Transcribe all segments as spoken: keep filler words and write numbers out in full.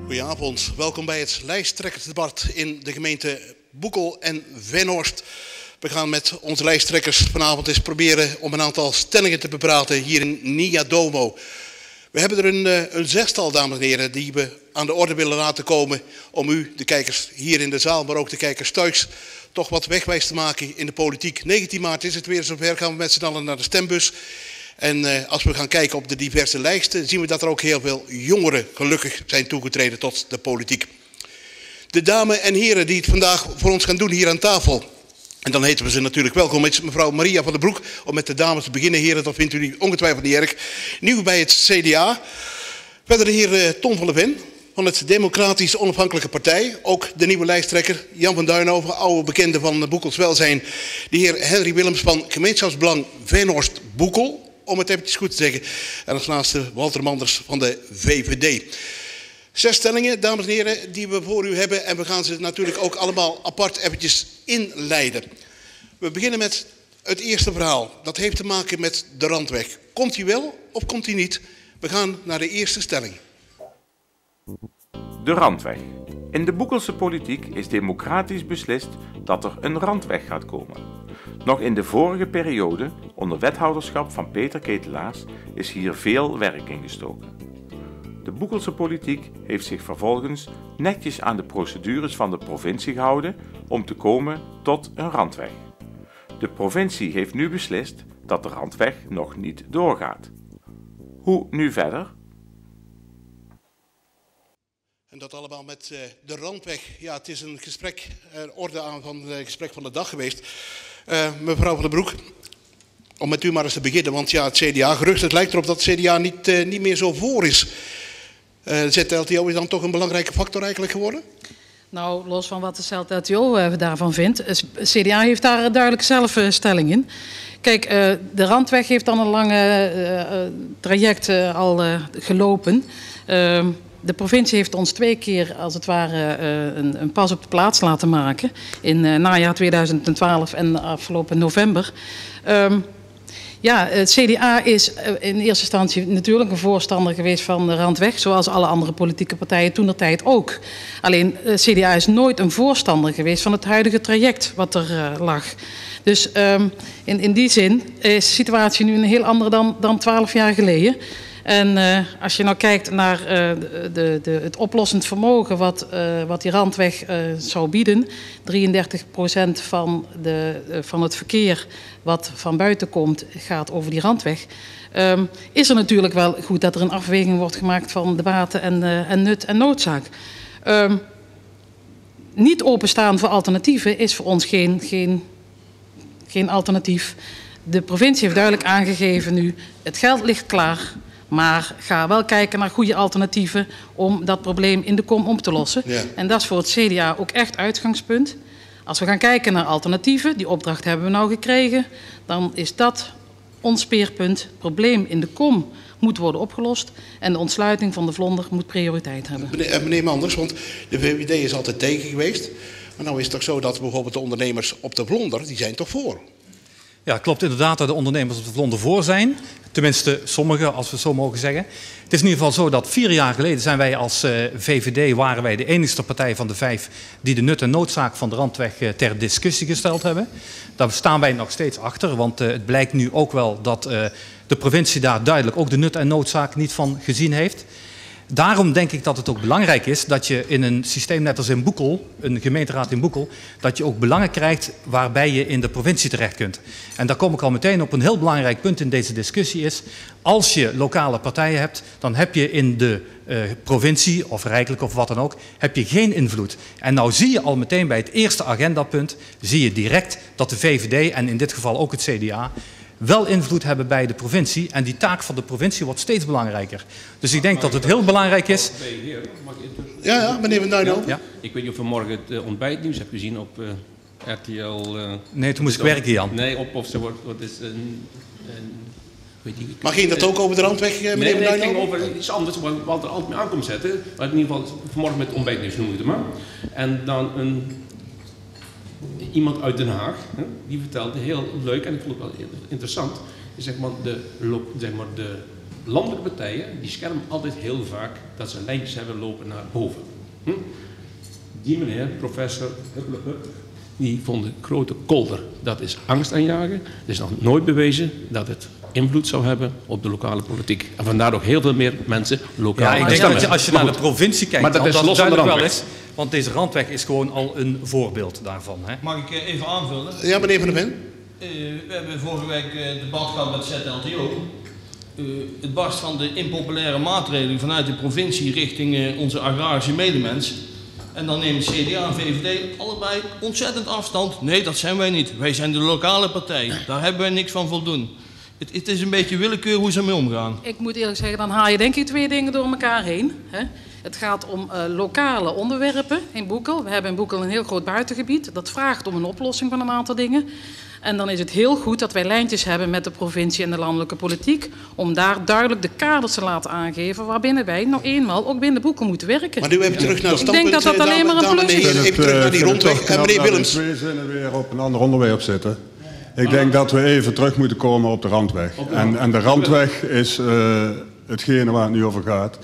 Goedenavond, welkom bij het lijsttrekkersdebat in de gemeente Boekel en Venhorst. We gaan met onze lijsttrekkers vanavond eens proberen om een aantal stellingen te bepraten hier in Nia Domo. We hebben er een, een zestal, dames en heren, die we aan de orde willen laten komen om u, de kijkers hier in de zaal, maar ook de kijkers thuis, toch wat wegwijs te maken in de politiek. negentien maart is het weer zover, gaan we met z'n allen naar de stembus. En uh, als we gaan kijken op de diverse lijsten, zien we dat er ook heel veel jongeren gelukkig zijn toegetreden tot de politiek. De dames en heren die het vandaag voor ons gaan doen hier aan tafel. En dan heten we ze natuurlijk welkom. Het is mevrouw Maria van der Broek. Om met de dames te beginnen, heren, dat vindt u ongetwijfeld niet erg. Nieuw bij het C D A. Verder de heer uh, Tom van le Ven van het Democratisch Onafhankelijke Partij. Ook de nieuwe lijsttrekker Jan van Duinhoven, oude bekende van Boekels Welzijn. De heer Henry Willems van Gemeenschapsbelang Venhorst Boekel. Om het eventjes goed te zeggen. En als laatste Walter Manders van de V V D. Zes stellingen, dames en heren, die we voor u hebben. En we gaan ze natuurlijk ook allemaal apart eventjes inleiden. We beginnen met het eerste verhaal. Dat heeft te maken met de Randweg. Komt hij wel of komt hij niet? We gaan naar de eerste stelling. De Randweg. In de Boekelse politiek is democratisch beslist dat er een randweg gaat komen. Nog in de vorige periode, onder wethouderschap van Peter Ketelaars, is hier veel werk in gestoken. De Boekelse politiek heeft zich vervolgens netjes aan de procedures van de provincie gehouden om te komen tot een randweg. De provincie heeft nu beslist dat de randweg nog niet doorgaat. Hoe nu verder? En dat allemaal met uh, de Randweg. Ja, het is een gesprek, uh, orde aan van het gesprek van de dag geweest. Uh, mevrouw van der Broek, om met u maar eens te beginnen, want ja, het C D A-gerucht, het lijkt erop dat het C D A niet, uh, niet meer zo voor is. Uh, Z L T O is dan toch een belangrijke factor eigenlijk geworden? Nou, los van wat de Z L T O uh, daarvan vindt, C D A heeft daar duidelijk zelf uh, stelling in. Kijk, uh, de Randweg heeft dan een lange uh, traject uh, al uh, gelopen. Uh, De provincie heeft ons twee keer, als het ware, een, een pas op de plaats laten maken. In uh, najaar tweeduizend twaalf en afgelopen november. Um, ja, het C D A is in eerste instantie natuurlijk een voorstander geweest van de Randweg. Zoals alle andere politieke partijen toentertijd ook. Alleen, het C D A is nooit een voorstander geweest van het huidige traject wat er uh, lag. Dus um, in, in die zin is de situatie nu een heel andere dan, dan twaalf jaar geleden. En uh, als je nou kijkt naar uh, de, de, het oplossend vermogen wat, uh, wat die Randweg uh, zou bieden, drieëndertig procent van, de, uh, van het verkeer wat van buiten komt gaat over die Randweg, um, is er natuurlijk wel goed dat er een afweging wordt gemaakt van de baten en, uh, en nut en noodzaak. Um, niet openstaan voor alternatieven is voor ons geen, geen, geen alternatief. De provincie heeft duidelijk aangegeven nu, het geld ligt klaar. Maar ga wel kijken naar goede alternatieven om dat probleem in de kom op te lossen. Ja. En dat is voor het C D A ook echt uitgangspunt. Als we gaan kijken naar alternatieven, die opdracht hebben we nou gekregen, dan is dat ons speerpunt. Het probleem in de kom moet worden opgelost en de ontsluiting van de Vlonder moet prioriteit hebben. Meneer, meneer Manders, want de V V D is altijd tegen geweest. Maar nou is het toch zo dat bijvoorbeeld de ondernemers op de Vlonder, die zijn toch voor? Ja, klopt inderdaad dat de ondernemers op de Vlonder voor zijn. Tenminste, sommigen, als we het zo mogen zeggen. Het is in ieder geval zo dat vier jaar geleden zijn wij als uh, V V D... waren wij de enigste partij van de vijf die de nut en noodzaak van de Randweg uh, ter discussie gesteld hebben. Daar staan wij nog steeds achter, want uh, het blijkt nu ook wel dat uh, de provincie daar duidelijk ook de nut en noodzaak niet van gezien heeft. Daarom denk ik dat het ook belangrijk is dat je in een systeem net als in Boekel, een gemeenteraad in Boekel, dat je ook belangen krijgt waarbij je in de provincie terecht kunt. En daar kom ik al meteen op een heel belangrijk punt in deze discussie is, als je lokale partijen hebt, dan heb je in de uh, provincie of rijkelijk of wat dan ook, heb je geen invloed. En nou zie je al meteen bij het eerste agendapunt, zie je direct dat de V V D en in dit geval ook het C D A, wel invloed hebben bij de provincie. En die taak van de provincie wordt steeds belangrijker. Dus ik denk dat het heel belangrijk is. Ja, ja, meneer Van Duinhoven. Ja. Ik weet niet of u morgen het uh, ontbijtnieuws hebt gezien op uh, R T L. Uh, nee, toen moest ik werken, Jan. Nee, op of ze wordt. Wat is een, een, weet niet, maar ging dat ook over de Randweg, meneer nee, Van Duinhoven? Nee, het ging over iets anders, waar Walter altijd mee aankomt zetten. Maar in ieder geval vanmorgen met het ontbijtnieuws noemen we het maar. En dan een. Iemand uit Den Haag, hè, die vertelde heel leuk, en ik vond het wel interessant, zeg maar de, zeg maar de landelijke partijen die schermen altijd heel vaak dat ze lijntjes hebben lopen naar boven. Hm? Die meneer, professor Huppelepup, die vond de grote kolder. Dat is angst aanjagen. Het is nog nooit bewezen dat het invloed zou hebben op de lokale politiek. En vandaar ook heel veel meer mensen lokaal. Ja, ik denk dat je, als je naar de provincie kijkt, maar dat, dat, is dat los van de duidelijk wel randweg. is. Want deze randweg is gewoon al een voorbeeld daarvan. Hè? Mag ik eh, even aanvullen? Ja, meneer Van der Ven. Uh, we hebben vorige week uh, debat gehad met Z L T O. Uh, het barst van de impopulaire maatregelen vanuit de provincie richting uh, onze agrarische medemens. En dan nemen C D A en V V D allebei ontzettend afstand. Nee, dat zijn wij niet. Wij zijn de lokale partij. Daar hebben wij niks van voldoen. Het, het is een beetje willekeur hoe ze ermee omgaan. Ik moet eerlijk zeggen, dan haal je denk ik twee dingen door elkaar heen. Hè? Het gaat om uh, lokale onderwerpen in Boekel. We hebben in Boekel een heel groot buitengebied. Dat vraagt om een oplossing van een aantal dingen. En dan is het heel goed dat wij lijntjes hebben met de provincie en de landelijke politiek. Om daar duidelijk de kaders te laten aangeven waarbinnen wij nog eenmaal ook binnen Boekel moeten werken. Maar nu even terug naar het Ik standpunt. denk dat dat alleen maar een plus is. Even terug naar die rondweg. En meneer Willems. Ik twee zinnen weer op een ander onderwerp zitten. Ik denk dat we even terug moeten komen op de randweg. En, en de randweg is uh, hetgene waar het nu over gaat.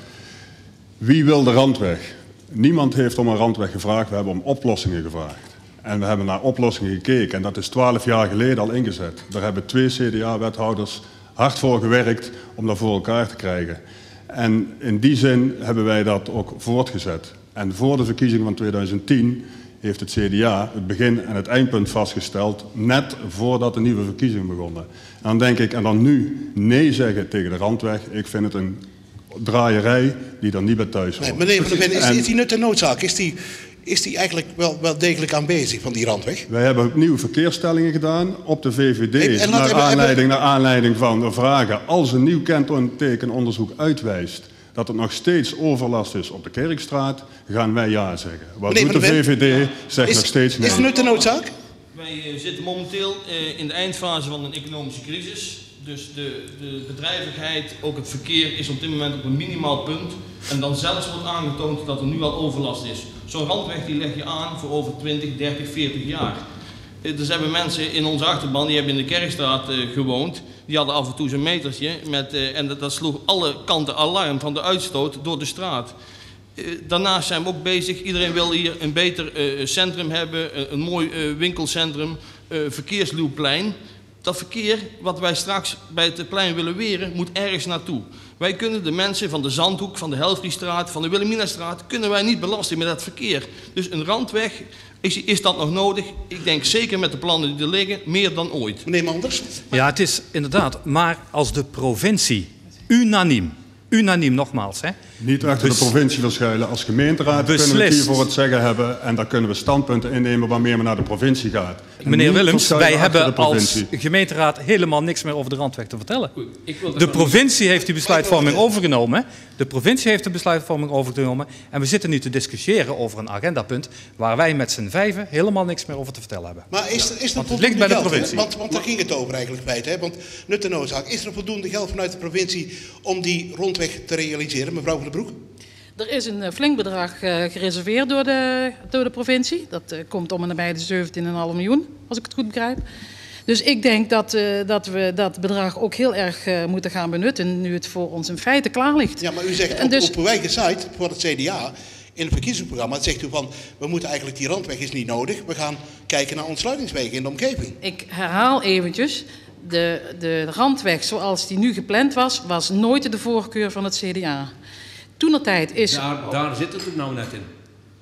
Wie wil de randweg? Niemand heeft om een randweg gevraagd. We hebben om oplossingen gevraagd. En we hebben naar oplossingen gekeken. En dat is twaalf jaar geleden al ingezet. Daar hebben twee C D A-wethouders hard voor gewerkt om dat voor elkaar te krijgen. En in die zin hebben wij dat ook voortgezet. En voor de verkiezingen van tweeduizend tien heeft het C D A het begin en het eindpunt vastgesteld, net voordat de nieuwe verkiezingen begonnen. En dan denk ik, en dan nu nee zeggen tegen de randweg, ik vind het een draaierij die er niet bij thuis hoort. Nee, meneer Van der Ven, is, is die nut en noodzaak? Is die, is die eigenlijk wel, wel degelijk aanwezig van die randweg? Wij hebben opnieuw verkeersstellingen gedaan op de V V D, En- en laat naar, hebben- aanleiding, hebben- naar aanleiding van de vragen. Als een nieuw kentekenonderzoek uitwijst dat het nog steeds overlast is op de Kerkstraat, gaan wij ja zeggen. Wat Meneer doet de Van der V V D? Zegt Is, nog steeds nee. is nut en noodzaak? Wij uh, zitten momenteel uh, in de eindfase van een economische crisis. Dus de, de bedrijvigheid, ook het verkeer, is op dit moment op een minimaal punt. En dan zelfs wordt aangetoond dat er nu al overlast is. Zo'n randweg die leg je aan voor over twintig, dertig, veertig jaar. Uh, er zijn mensen in onze achterban, die hebben in de Kerkstraat uh, gewoond. Die hadden af en toe zo'n metertje met, uh, en dat, dat sloeg alle kanten alarm van de uitstoot door de straat. Uh, daarnaast zijn we ook bezig, iedereen wil hier een beter uh, centrum hebben, uh, een mooi uh, winkelcentrum, uh, verkeersluwplein. Dat verkeer wat wij straks bij het plein willen weren, moet ergens naartoe. Wij kunnen de mensen van de Zandhoek, van de Helfriestraat, van de Wilhelminastraat, kunnen wij niet belasten met dat verkeer. Dus een randweg, is, is dat nog nodig? Ik denk zeker met de plannen die er liggen, meer dan ooit. Meneer Manders? Ja, het is inderdaad, maar als de provincie unaniem, unaniem nogmaals, hè, Niet achter Bes- de provincie verschuilen. Als gemeenteraad kunnen we het Beslist. hier voor het zeggen hebben. En daar kunnen we standpunten innemen waarmee we naar de provincie gaan. En meneer niet Willems, verschuilen wij achter hebben de als provincie. gemeenteraad helemaal niks meer over de randweg te vertellen. Goed, ik wil De dat- provincie heeft die besluitvorming overgenomen. De provincie heeft de besluitvorming overgenomen. En we zitten nu te discussiëren over een agendapunt waar wij met z'n vijven helemaal niks meer over te vertellen hebben. Maar is er, is er Want het voldoende ligt bij de geld? hè? provincie. Want, want daar ging het over eigenlijk feit, hè? Want nut en noodzaak. Is er voldoende geld vanuit de provincie om die rondweg te realiseren, mevrouw Van den Broek? Er is een eh, flink bedrag eh, gereserveerd door de, door de provincie. Dat eh, komt om en nabij de zeventien komma vijf miljoen, als ik het goed begrijp. Dus ik denk dat, eh, dat we dat bedrag ook heel erg eh, moeten gaan benutten, nu het voor ons in feite klaar ligt. Ja, maar u zegt En op, dus- op uw eigen site voor het C D A, in het verkiezingsprogramma, zegt u van, we moeten eigenlijk die randweg is niet nodig. We gaan kijken naar ontsluitingswegen in de omgeving. Ik herhaal eventjes, de, de randweg zoals die nu gepland was, was nooit de voorkeur van het C D A. Toenertijd is... Daar, daar zit het er nou net in.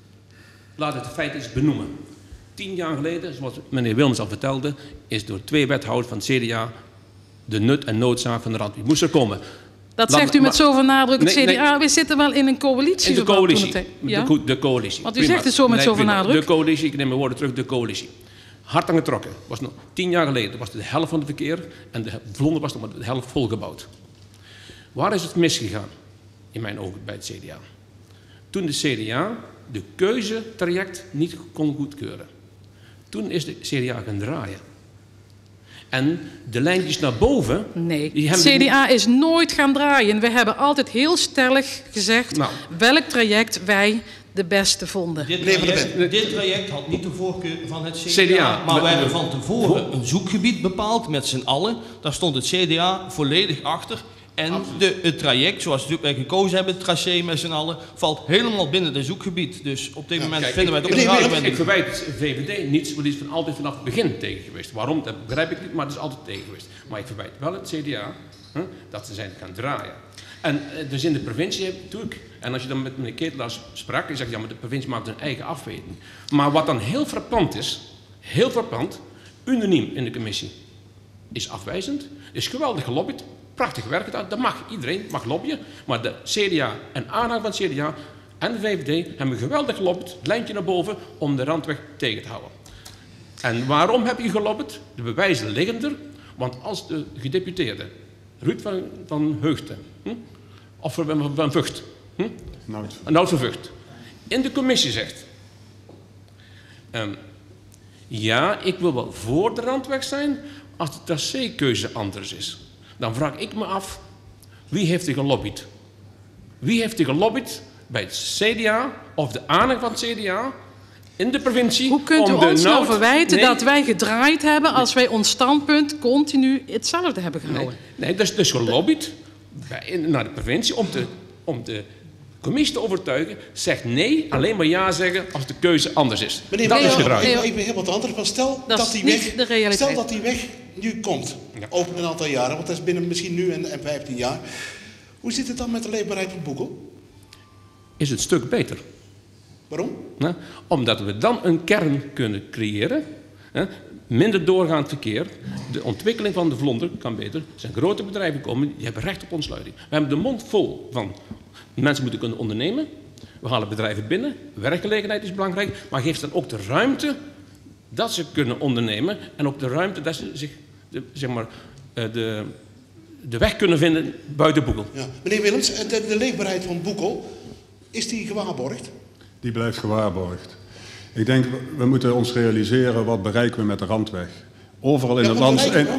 Laat het feit eens benoemen. Tien jaar geleden, zoals meneer Wilms al vertelde, is door twee wethouders van het C D A de nut en noodzaak van de randweg moest er komen. Dat Laat zegt me- u met maar- zoveel nadruk, het Nee, C D A. nee. We zitten wel in een coalitie. In de verband coalitie. toenertijd. Ja? De, co- de coalitie. Want u Prima. zegt het zo met Nee, zoveel prima. nadruk. De coalitie, ik neem mijn woorden terug, de coalitie. Hard aan getrokken. Was nog tien jaar geleden was de helft van het verkeer en de vlonder was nog maar de helft volgebouwd. Waar is het misgegaan? In mijn ogen bij het C D A. Toen de C D A de keuzetraject niet kon goedkeuren. Toen is de C D A gaan draaien. En de lijntjes naar boven... Nee, die het hebben C D A is nooit gaan draaien. We hebben altijd heel stellig gezegd Nou. welk traject wij de beste vonden. Dit Meneer Van der traject, dit traject had niet de voorkeur van het C D A. C D A. Maar wij Met- hebben van tevoren een zoekgebied bepaald met z'n allen. Daar stond het C D A volledig achter. En de, het traject, zoals wij gekozen hebben, het tracé met z'n allen, valt helemaal binnen het zoekgebied. Dus op dit ja, moment kijk, vinden wij het ook een raar. Ik verwijt V V D niets, maar die is van altijd vanaf het begin tegen geweest. Waarom, dat begrijp ik niet, maar het is altijd tegen geweest. Maar ik verwijt wel het C D A hè, dat ze zijn gaan draaien. En dus in de provincie doe ik. En als je dan met meneer Ketelaars sprak, dan zeg je, ja, maar de provincie maakt een eigen afweging. Maar wat dan heel frappant is, heel frappant, unaniem in de commissie, is afwijzend, is geweldig gelobbyd, prachtig werk gedaan, dat mag, iedereen mag lobbyen, maar de C D A en aanhang van het C D A en de V V D hebben geweldig gelobbyd, het lijntje naar boven, om de randweg tegen te houden. En waarom heb je gelobbyd? De bewijzen liggen er, want als de gedeputeerde Ruud van, van Heugten, hm? of van, van Vught, hm? Nout van Vught, in de commissie zegt, um, ja, ik wil wel voor de randweg zijn als de tracékeuze anders is. Dan vraag ik me af, wie heeft er gelobbyd? Wie heeft er gelobbyd bij het C D A of de aanhang van het C D A in de provincie? Hoe kunt u om de ons nou verwijten nee. dat wij gedraaid hebben als wij ons standpunt continu hetzelfde hebben gehouden? Nee, nee dat is dus gelobbyd bij, naar de provincie om, te, om de commissie te overtuigen. Zegt nee, alleen maar ja zeggen als de keuze anders is. Meneer, dat meneer, is gedraaid. Even, even heel wat anders, maar stel dat, dat die weg, stel dat die weg nu komt, ja. over een aantal jaren, want dat is binnen misschien nu en, en vijftien jaar. Hoe zit het dan met de leefbaarheid van Boekel? Is het stuk beter. Waarom? Nou, omdat we dan een kern kunnen creëren, hè, minder doorgaand verkeer, de ontwikkeling van de Vlonder kan beter. Er zijn grote bedrijven komen, die hebben recht op ontsluiting. We hebben de mond vol van mensen moeten kunnen ondernemen. We halen bedrijven binnen, werkgelegenheid is belangrijk, maar geeft dan ook de ruimte dat ze kunnen ondernemen en ook de ruimte dat ze zich, de, zeg maar, de, de weg kunnen vinden buiten Boekel. Ja. Meneer Willems, de, de leefbaarheid van Boekel, is die gewaarborgd? Die blijft gewaarborgd. Ik denk, we moeten ons realiseren wat bereiken we met de randweg. Overal in, ja, het, land, in,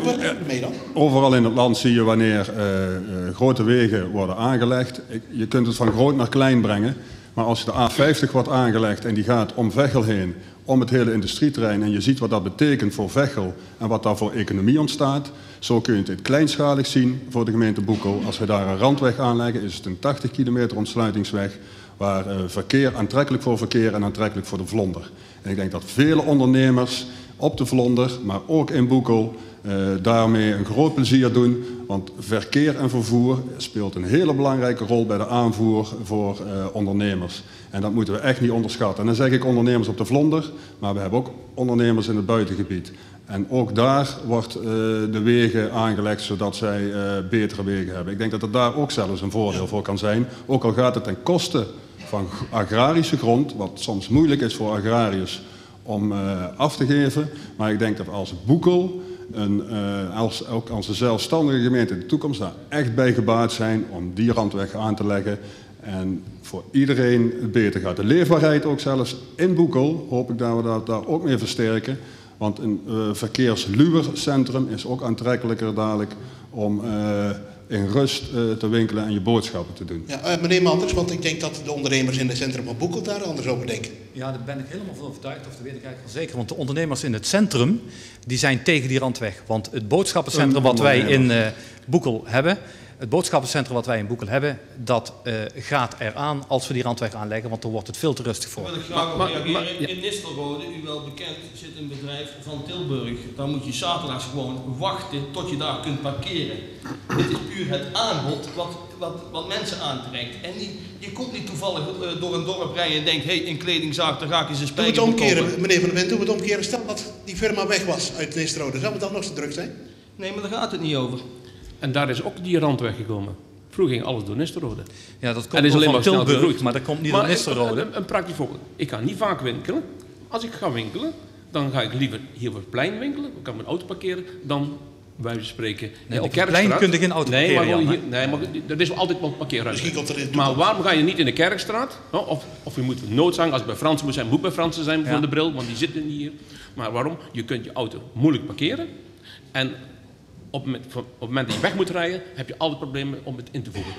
overal in het land zie je wanneer uh, uh, grote wegen worden aangelegd. Je kunt het van groot naar klein brengen. Maar als je de A vijftig wordt aangelegd en die gaat om Veghel heen, om het hele industrieterrein, en je ziet wat dat betekent voor Veghel en wat daar voor economie ontstaat, zo kun je het kleinschalig zien voor de gemeente Boekel. Als we daar een randweg aanleggen, is het een tachtig kilometer ontsluitingsweg, waar uh, verkeer aantrekkelijk voor verkeer en aantrekkelijk voor de Vlonder. En ik denk dat vele ondernemers op de Vlonder, maar ook in Boekel, uh, daarmee een groot plezier doen. Want verkeer en vervoer speelt een hele belangrijke rol bij de aanvoer voor uh, ondernemers. En dat moeten we echt niet onderschatten. En dan zeg ik ondernemers op de Vlonder, maar we hebben ook ondernemers in het buitengebied. En ook daar wordt uh, de wegen aangelegd zodat zij uh, betere wegen hebben. Ik denk dat er daar ook zelfs een voordeel voor kan zijn. Ook al gaat het ten koste van agrarische grond, wat soms moeilijk is voor agrariërs om uh, af te geven. Maar ik denk dat als Boekel, een, uh, als, ook als een zelfstandige gemeente in de toekomst daar echt bij gebaat zijn om die randweg aan te leggen. En voor iedereen het beter gaat. De leefbaarheid ook zelfs in Boekel hoop ik dat we dat daar ook mee versterken. Want een uh, verkeersluwer centrum is ook aantrekkelijker dadelijk om uh, in rust uh, te winkelen en je boodschappen te doen. Ja, uh, meneer Manders, want ik denk dat de ondernemers in het centrum van Boekel daar anders over denken. Ja, daar ben ik helemaal van overtuigd, of dat weet ik eigenlijk wel zeker. Want de ondernemers in het centrum, die zijn tegen die randweg. Want het boodschappencentrum wat wij in uh, Boekel hebben, het boodschappencentrum wat wij in Boekel hebben, dat uh, gaat eraan als we die randweg aanleggen, want dan wordt het veel te rustig voor. Daar wil ik graag op reageren. In Nistelrode, u wel bekend, zit een bedrijf van Tilburg. Daar moet je zaterdags gewoon wachten tot je daar kunt parkeren. Dit is puur het aanbod wat, wat, wat mensen aantrekt. En die, je komt niet toevallig uh, door een dorp rijden en denkt, hé, hey, in kledingzaak, daar ga ik eens een spijker Doe het omkeren, meneer Van der Ven, doe het omkeren. Stel dat die firma weg was uit Nistelrode, zou het dan nog zo druk zijn? Nee, maar daar gaat het niet over. En daar is ook die randweg gekomen. Vroeger ging alles door Nistelrode. Ja, dat komt alleen maar Tilburg, gegroeid, maar dat komt niet maar door Nistelrode. Een, een, een praktisch voorbeeld. Ik ga niet vaak winkelen. Als ik ga winkelen, dan ga ik liever hier op het plein winkelen. Ik kan mijn auto parkeren dan, bij wijze van spreken, nee, in op de het plein kun je geen auto nee, parkeren. Maar hier, nee, maar er is altijd wel parkeerruimte. Misschien komt er in maar waarom ga je niet in de Kerkstraat? Of, of je moet noodzaak, als het bij Fransen moet zijn, moet bij Fransen zijn voor ja. de bril, want die zitten niet hier. Maar waarom? Je kunt je auto moeilijk parkeren. En Op het, moment, op het moment dat je weg moet rijden, heb je altijd problemen om het in te voegen.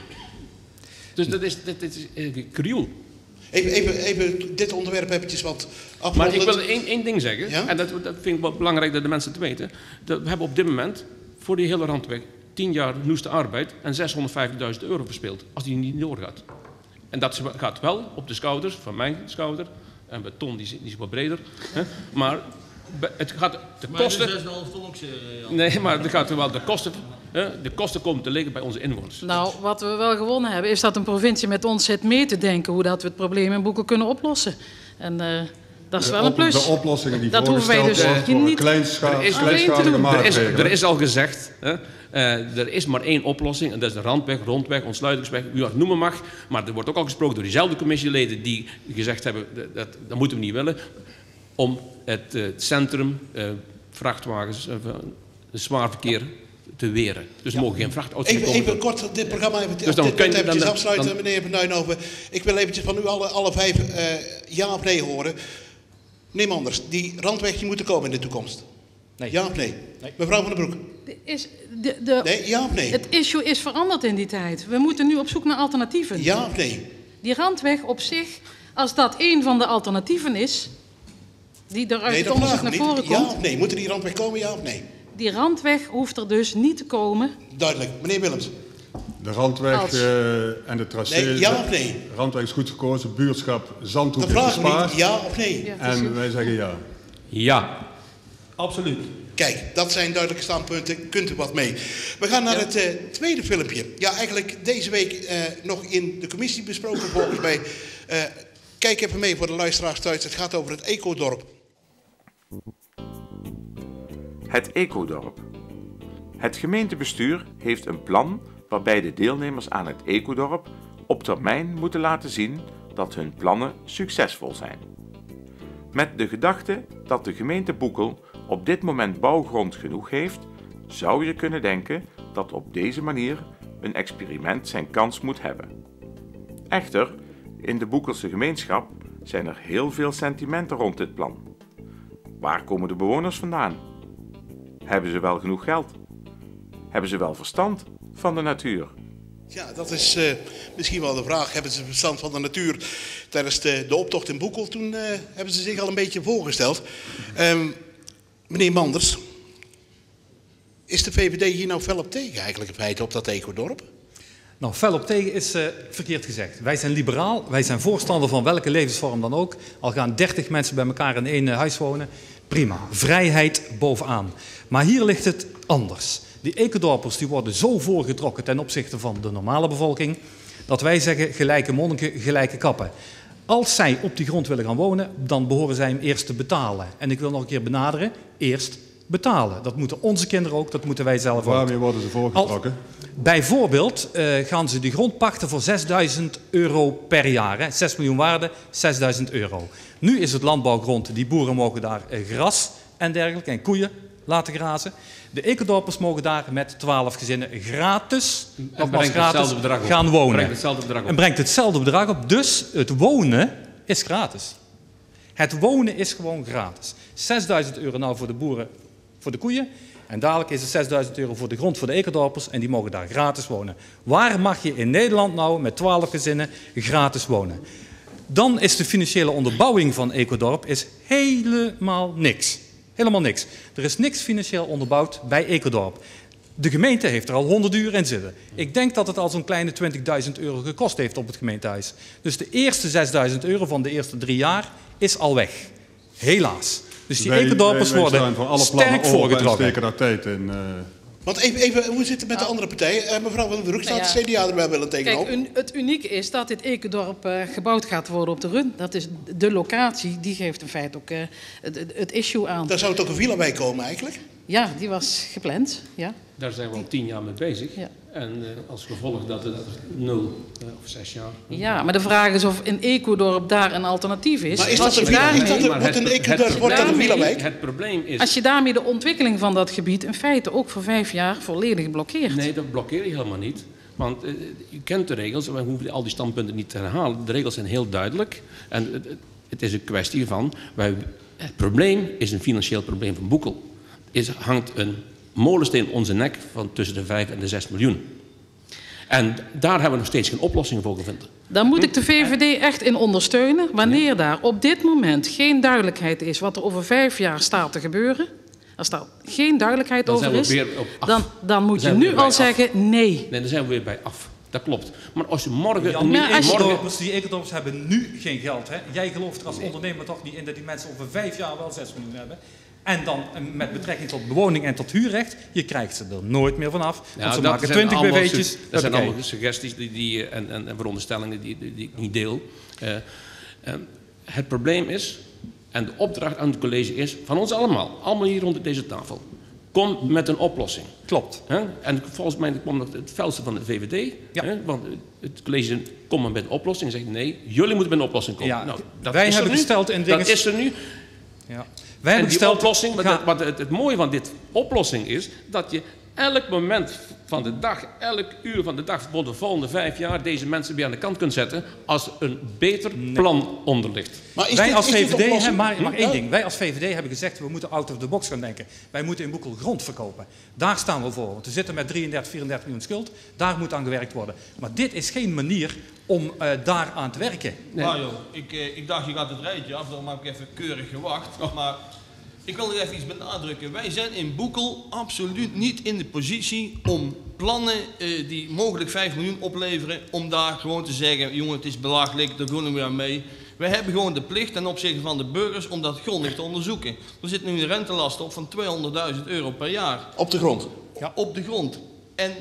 Dus dat is, dat is uh, krioel. Even, even, even dit onderwerp eventjes wat afronden. Maar ik wil één, één ding zeggen, ja? en dat, dat vind ik wel belangrijk dat de mensen het weten. Dat we hebben op dit moment voor die hele randweg tien jaar noeste arbeid en zeshonderdvijftigduizend euro verspeeld als die niet doorgaat. En dat gaat wel op de schouders, van mijn schouder, en bij Ton, die is, die is wat breder. Hè? Maar het gaat de kosten... zes komma vijf ton ook zeer, Jan. Nee, maar het gaat wel de kosten... Hè? De kosten komen te liggen bij onze inwoners. Nou, wat we wel gewonnen hebben, is dat een provincie met ons zit mee te denken hoe dat we het probleem in Boekel kunnen oplossen. En uh, dat is De wel een op- plus. De oplossingen die Dat hoeven wij voorgesteld dus worden voor niet kleinscha- Er is- kleinschalige er is- Er is, maatregelen. er is al gezegd, hè, uh, er is maar één oplossing en dat is de randweg, rondweg, ontsluitingsweg, wie het noemen mag. Maar er wordt ook al gesproken door diezelfde commissieleden die gezegd hebben, dat, dat, dat moeten we niet willen, om het, uh, het centrum, uh, vrachtwagens, uh, zwaar verkeer te weren. Dus er mogen geen vrachtauto's meer Even, komen. even kort dit programma even, Dus dan dit kun je- punt eventjes dan- afsluiten, dan- meneer Van Duinhoven. Ik wil eventjes van u alle, alle vijf uh, ja of nee horen. Meneer Manders, die randweg die moet er komen in de toekomst. Nee. Ja of nee? Nee. Mevrouw Van den Broek. De Is, de, de, Nee, ja of nee? Het issue is veranderd in die tijd. We moeten nu op zoek naar alternatieven. Ja of nee? Die randweg op zich, als dat een van de alternatieven is, die er uit Nee, het dat onderzoek vraag ik naar niet. voren Ja komt, of nee? Moet er die randweg komen, ja of nee? die randweg hoeft er dus niet te komen. Duidelijk. Meneer Willems. De randweg Als- uh, en de tracé. Nee, ja of nee? De randweg is goed gekozen, buurtschap Zandhoek Dat is vraag ik bespaard. niet. Ja of nee? Ja, het is- En wij zeggen ja. Ja. Absoluut. Kijk, dat zijn duidelijke standpunten. Kunt u wat mee? We gaan naar het uh, tweede filmpje. Ja, eigenlijk deze week uh, nog in de commissie besproken volgens mij. Uh, kijk even mee voor de luisteraars thuis. Het gaat over het ecodorp. Het ecodorp. Het gemeentebestuur heeft een plan waarbij de deelnemers aan het ecodorp op termijn moeten laten zien dat hun plannen succesvol zijn. Met de gedachte dat de gemeente Boekel op dit moment bouwgrond genoeg heeft, zou je kunnen denken dat op deze manier een experiment zijn kans moet hebben. Echter, in de Boekelse gemeenschap zijn er heel veel sentimenten rond dit plan. Waar komen de bewoners vandaan? Hebben ze wel genoeg geld? Hebben ze wel verstand van de natuur? Ja, dat is uh, misschien wel de vraag. Hebben ze verstand van de natuur? Tijdens de, de optocht in Boekel, toen uh, hebben ze zich al een beetje voorgesteld. Um, meneer Manders, is de V V D hier nou fel op tegen eigenlijk in feite op dat ecodorp? Nou, fel op tegen is uh, verkeerd gezegd. Wij zijn liberaal, wij zijn voorstander van welke levensvorm dan ook. Al gaan dertig mensen bij elkaar in één uh, huis wonen, prima. Vrijheid bovenaan. Maar hier ligt het anders. Die ecodorpers die worden zo voorgetrokken ten opzichte van de normale bevolking, dat wij zeggen gelijke monniken, gelijke kappen. Als zij op die grond willen gaan wonen, dan behoren zij hem eerst te betalen. En ik wil nog een keer benaderen, eerst betalen. Dat moeten onze kinderen ook, dat moeten wij zelf ook. Waarmee worden ze voorgetrokken? Al, bijvoorbeeld uh, gaan ze die grond pachten voor zesduizend euro per jaar. Hè? zes miljoen waarde, zesduizend euro. Nu is het landbouwgrond, die boeren mogen daar uh, gras en dergelijke en koeien laten grazen. De ecodorpers mogen daar met twaalf gezinnen gratis, nogmaals gratis, gaan wonen. Brengt hetzelfde bedrag op. En brengt hetzelfde bedrag op. Dus het wonen is gratis. Het wonen is gewoon gratis. zesduizend euro nou voor de boeren, voor de koeien. En dadelijk is het zesduizend euro voor de grond voor de ecodorpers. En die mogen daar gratis wonen. Waar mag je in Nederland nou met twaalf gezinnen gratis wonen? Dan is de financiële onderbouwing van ecodorp is helemaal niks. Helemaal niks. Er is niks financieel onderbouwd bij ecodorp. De gemeente heeft er al honderd uur in zitten. Ik denk dat het al zo'n kleine twintigduizend euro gekost heeft op het gemeentehuis. Dus de eerste zesduizend euro van de eerste drie jaar is al weg. Helaas. Dus die Wij- ecodorpers wij- wij worden staan voor alle sterk plannen open en voorgetrokken. steken daar tijd in. Uh, Want even, even, hoe zit het met de andere partijen? Uh, mevrouw Van den Broek, staat Nou de ja. C D A er wel willen tegenop? Kijk, un, het unieke is dat dit ecodorp uh, gebouwd gaat worden op de Run. Dat is de locatie, die geeft in feite ook uh, het, het- het issue aan. Daar zou het ook een villa bij komen eigenlijk. Ja, die was gepland. Ja. Daar zijn we al tien jaar mee bezig. Ja. En uh, als gevolg dat het nul uh, of zes jaar. ja, maar de vraag is of een ecodorp daar een alternatief is. Maar is Als dat je een villa? daarmee- Is dat een- Maar wordt het- een het- ecodorp wordt dat een daarmee- villa-wijk? Het probleem is. Als je daarmee de ontwikkeling van dat gebied in feite ook voor vijf jaar volledig blokkeert. Nee, dat blokkeer je helemaal niet. Want uh, je kent de regels, we hoeven al die standpunten niet te herhalen. De regels zijn heel duidelijk. En uh, het is een kwestie van, wij, het probleem is een financieel probleem van Boekel. Er hangt een molensteen om onze nek van tussen de vijf en de zes miljoen. En daar hebben we nog steeds geen oplossing voor gevonden. Daar moet ik de V V D echt in ondersteunen. Wanneer daar op dit moment geen duidelijkheid is wat er over vijf jaar staat te gebeuren. Als daar geen duidelijkheid Dan over zijn we is, weer op af. dan, dan moet je zijn we nu weer bij al af. zeggen nee. Nee, dan zijn we weer bij af. Dat klopt. Maar als je morgen... Ja, een- maar die als je- ecodorpers, die ecodorpers hebben nu geen geld. Hè? Jij gelooft er als ondernemer toch niet in dat die mensen over vijf jaar wel zes miljoen hebben. En dan eh, met betrekking tot bewoning en tot huurrecht, je krijgt ze er nooit meer vanaf. Ja, want ze dat maken zijn twintig allemaal B V'tjes. su- Dat zijn allemaal suggesties die, die, en, en, en veronderstellingen die, die, die ik niet deel. Uh, uh, het probleem is, en de opdracht aan het college is, van ons allemaal, allemaal hier rond deze tafel. Kom met een oplossing. Klopt. Hè? En volgens mij komt nog het felste van de V V D. Ja. Hè? Want het college komt maar met een oplossing en zegt nee, jullie moeten met een oplossing komen. Ja, Nou, dat wij is er hebben nu. gesteld in dingen... Dat is er nu. Ja. En Wij hebben die gesteld... oplossing, wat, Ga- wat het, het mooie van dit oplossing is, dat je elk moment van de dag, elk uur van de dag voor de volgende vijf jaar deze mensen weer aan de kant kunt zetten als een beter plan onder ligt. Maar is wij dit- als is dit V V D, hè, oplossing? maar, maar één Ja. ding. Wij als V V D hebben gezegd, we moeten out of the box gaan denken. Wij moeten in Boekel grond verkopen. Daar staan we voor. Want we zitten met drieëndertig, vierendertig miljoen schuld. Daar moet aan gewerkt worden. Maar dit is geen manier om uh, daar aan te werken. Nee. Mario, ik, eh, ik dacht je gaat het rijtje af, daarom heb ik even keurig gewacht. Maar ik wil er even iets benadrukken. Wij zijn in Boekel absoluut niet in de positie om plannen eh, die mogelijk vijf miljoen opleveren, om daar gewoon te zeggen, jongen het is belachelijk, daar doen we weer aan mee. Wij hebben gewoon de plicht ten opzichte van de burgers om dat grondig te onderzoeken. Er zit nu een rentelast op van tweehonderdduizend euro per jaar. Op de grond. Ja. Op de grond. En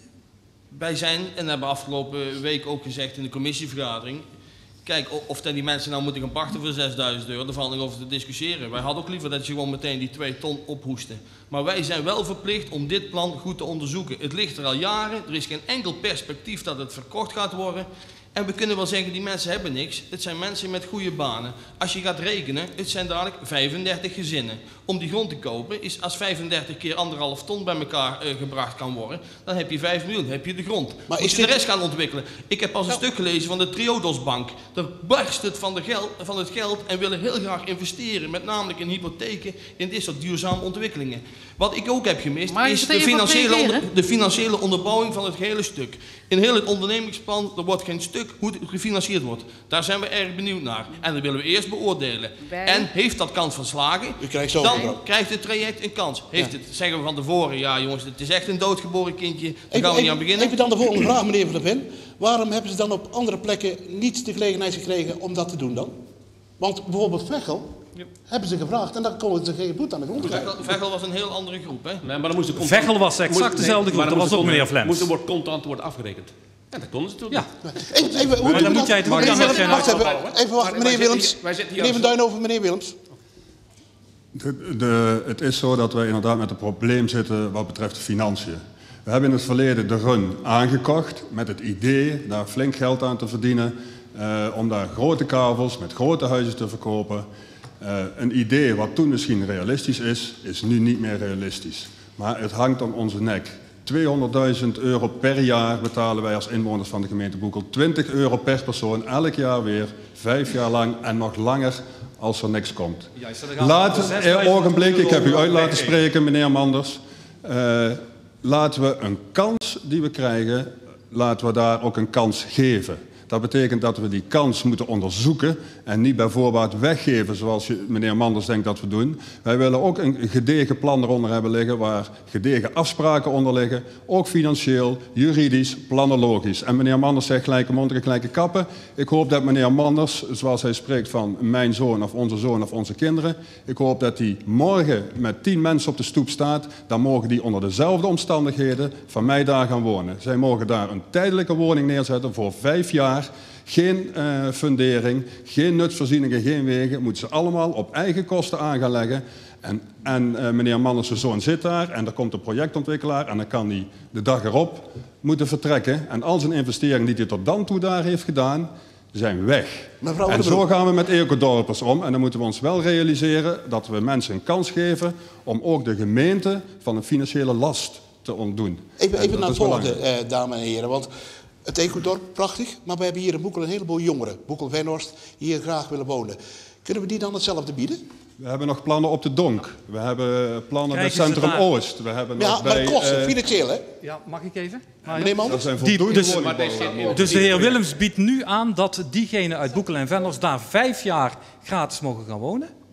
wij zijn, en hebben afgelopen week ook gezegd in de commissievergadering, kijk, of dat die mensen nou moeten gaan pachten voor zesduizend euro, daar valt nog over te discussiëren. Wij hadden ook liever dat je gewoon meteen die twee ton ophoestte. Maar wij zijn wel verplicht om dit plan goed te onderzoeken. Het ligt er al jaren, er is geen enkel perspectief dat het verkocht gaat worden. En we kunnen wel zeggen, die mensen hebben niks. Het zijn mensen met goede banen. Als je gaat rekenen, het zijn dadelijk vijfendertig gezinnen. Om die grond te kopen is als vijfendertig keer anderhalf ton bij elkaar uh, gebracht kan worden, dan heb je vijf miljoen, heb je de grond. Maar Moet is je dit- de rest gaan ontwikkelen. Ik heb pas een stuk gelezen van de Triodosbank. Daar barst het van, de geld, van het geld en willen heel graag investeren, met namelijk in hypotheken, in dit soort duurzame ontwikkelingen. Wat ik ook heb gemist, Maar je is zit de even op financiële, reageren. onder, de financiële onderbouwing van het hele stuk. In heel het ondernemingsplan, er wordt geen stuk hoe het gefinancierd wordt. Daar zijn we erg benieuwd naar. En dat willen we eerst beoordelen. Wij- En heeft dat kans van slagen, U krijgt zo dan mevrouw. krijgt het traject een kans. Heeft Ja. het, zeggen we van tevoren, ja jongens, het is echt een doodgeboren kindje, daar Even, gaan we niet even- aan beginnen. even dan de volgende vraag, meneer Van der Ven. Waarom hebben ze dan op andere plekken niet de gelegenheid gekregen om dat te doen dan? Want bijvoorbeeld Veghel Ja. hebben ze gevraagd en dan konden ze geen bloed aan de grond krijgen. Veghel, Veghel was een heel andere groep, hè? Nee, maar dan moest de contant- Veghel was exact moest- dezelfde groep, maar dan dat moest was ook de- meneer Flems. Moest er wordt contant worden afgerekend. Ja, dat konden ze toen. Ja. Even, even, hoe Maar doen dan we moet dat? jij het ook Meneer aan Willems, zijn wacht even, uitbouwen. even wachten, Maar meneer wij Willems. zitten hier- wij zitten hier Meneer Van als- Duinhoven, meneer Willems. De, de, het is zo dat wij inderdaad met een probleem zitten wat betreft de financiën. We hebben in het verleden de run aangekocht met het idee daar flink geld aan te verdienen, eh, om daar grote kavels met grote huizen te verkopen. Eh, een idee wat toen misschien realistisch is, is nu niet meer realistisch. Maar het hangt om onze nek. tweehonderdduizend euro per jaar betalen wij als inwoners van de gemeente Boekel. twintig euro per persoon, elk jaar weer, vijf jaar lang en nog langer als er niks komt. Juist, dan gaan we Laat voor een zesduizend ogenblik, ik heb u uit laten weggeven. spreken, meneer Manders. Uh, laten we een kans die we krijgen, laten we daar ook een kans geven. Dat betekent dat we die kans moeten onderzoeken en niet bij voorbaat weggeven zoals je, meneer Manders denkt dat we doen. Wij willen ook een gedegen plan eronder hebben liggen waar gedegen afspraken onder liggen. Ook financieel, juridisch, planologisch. En meneer Manders zegt gelijke mondigen, gelijke kappen. Ik hoop dat meneer Manders, zoals hij spreekt van mijn zoon of onze zoon of onze kinderen. Ik hoop dat hij morgen met tien mensen op de stoep staat. Dan mogen die onder dezelfde omstandigheden van mij daar gaan wonen. Zij mogen daar een tijdelijke woning neerzetten voor vijf jaar. Geen uh, fundering, geen nutsvoorzieningen, geen wegen. Moeten ze allemaal op eigen kosten aan gaan leggen. En, en uh, meneer Manders' zijn zoon zit daar en er komt een projectontwikkelaar en dan kan hij de dag erop moeten vertrekken. En al zijn investeringen die hij tot dan toe daar heeft gedaan, zijn weg. Mevrouw En de zo Broek. gaan we met ecodorpers om. En dan moeten we ons wel realiseren dat we mensen een kans geven om ook de gemeente van een financiële last te ontdoen. Even, En even dat naar het is volgende, belangrijk. eh, dames en heren. Want het ecodorp, prachtig. Maar we hebben hier in Boekel een heleboel jongeren. Boekel-Venhorst, die hier graag willen wonen. Kunnen we die dan hetzelfde bieden? We hebben nog plannen op de Donk. We hebben plannen bij Krijgen ze Centrum daar- Oost. We hebben Ja, nog maar bij, dat kost eh, financieel, hè? Ja, mag ik even? Meneer dat Manders? zijn Die- voldoende dus- woningbouwen. Dus de heer Willems biedt nu aan dat diegenen uit Boekel en Venlos daar vijf jaar gratis mogen gaan wonen.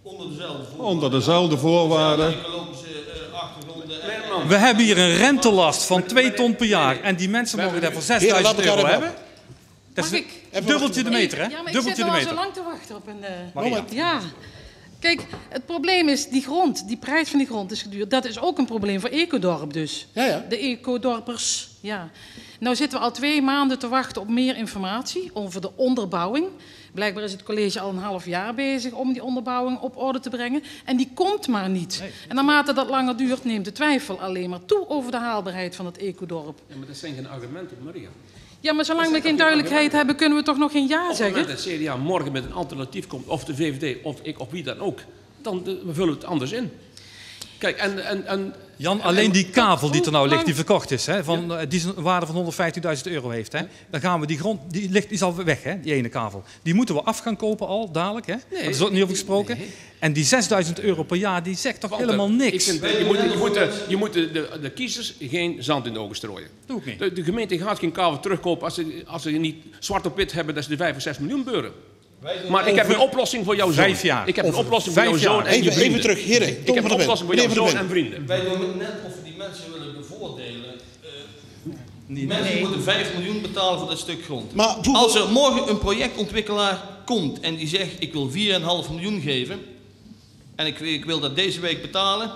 Onder dezelfde voorwaarden. Onder dezelfde voorwaarden. Ecologische uh, achtergronden. En, We hebben hier een rentelast van twee ton per jaar. En die mensen mogen daar voor zesduizend euro hebben. Dat is Mag een dubbeltje de meter, hè? Ja, maar ik Dubbeltje zit de al zo meter. lang te wachten op een... Uh, Maria. ja. Kijk, het probleem is die grond, die prijs van die grond is geduurd. Dat is ook een probleem voor Ecodorp dus. Ja, ja. De Ecodorpers, ja. Nou zitten we al twee maanden te wachten op meer informatie over de onderbouwing. Blijkbaar is het college al een half jaar bezig om die onderbouwing op orde te brengen. En die komt maar niet. Nee. En naarmate dat langer duurt, neemt de twijfel alleen maar toe over de haalbaarheid van het Ecodorp. Ja, maar dat zijn geen argumenten, Maria. Ja, maar zolang we geen duidelijkheid hebben, kunnen we toch nog geen ja zeggen? Op het moment dat het C D A morgen met een alternatief komt, of de V V D, of ik, of wie dan ook, dan uh, we vullen het anders in. Kijk, en... en, en Jan, en, alleen die kavel die er nou ligt, lang- die verkocht is, hè, van, Ja. uh, die een waarde van honderdvijftigduizend euro heeft, hè, dan gaan we die grond, die ligt, die is al weg, hè, die ene kavel. Die moeten we af gaan kopen al, dadelijk, hè. Nee, Daar is ook niet over gesproken. nee. En die zesduizend euro per jaar, die zegt toch Walter, helemaal niks? Ik vind, je moet, je moet, de, je moet de, de, de kiezers geen zand in de ogen strooien. Doe ik niet. De, de gemeente gaat geen kavel terugkopen als ze, als ze niet zwart op wit hebben dat ze de vijf of zes miljoen beuren. Maar ik heb een oplossing voor jouw zoon. Vijf jaar. Ik heb een Over oplossing voor jouw vijf zoon jaar. en je Even, vrienden. even terug, heren. Ik Tom heb van een der oplossing voor Ven. jouw Meneer zoon Van der en vrienden. Wij doen net of we die mensen willen bevoordelen. Uh, mensen moeten vijf miljoen betalen voor dat stuk grond. Maar hoe- Als er morgen een projectontwikkelaar komt en die zegt ik wil vier komma vijf miljoen geven en ik, ik wil dat deze week betalen,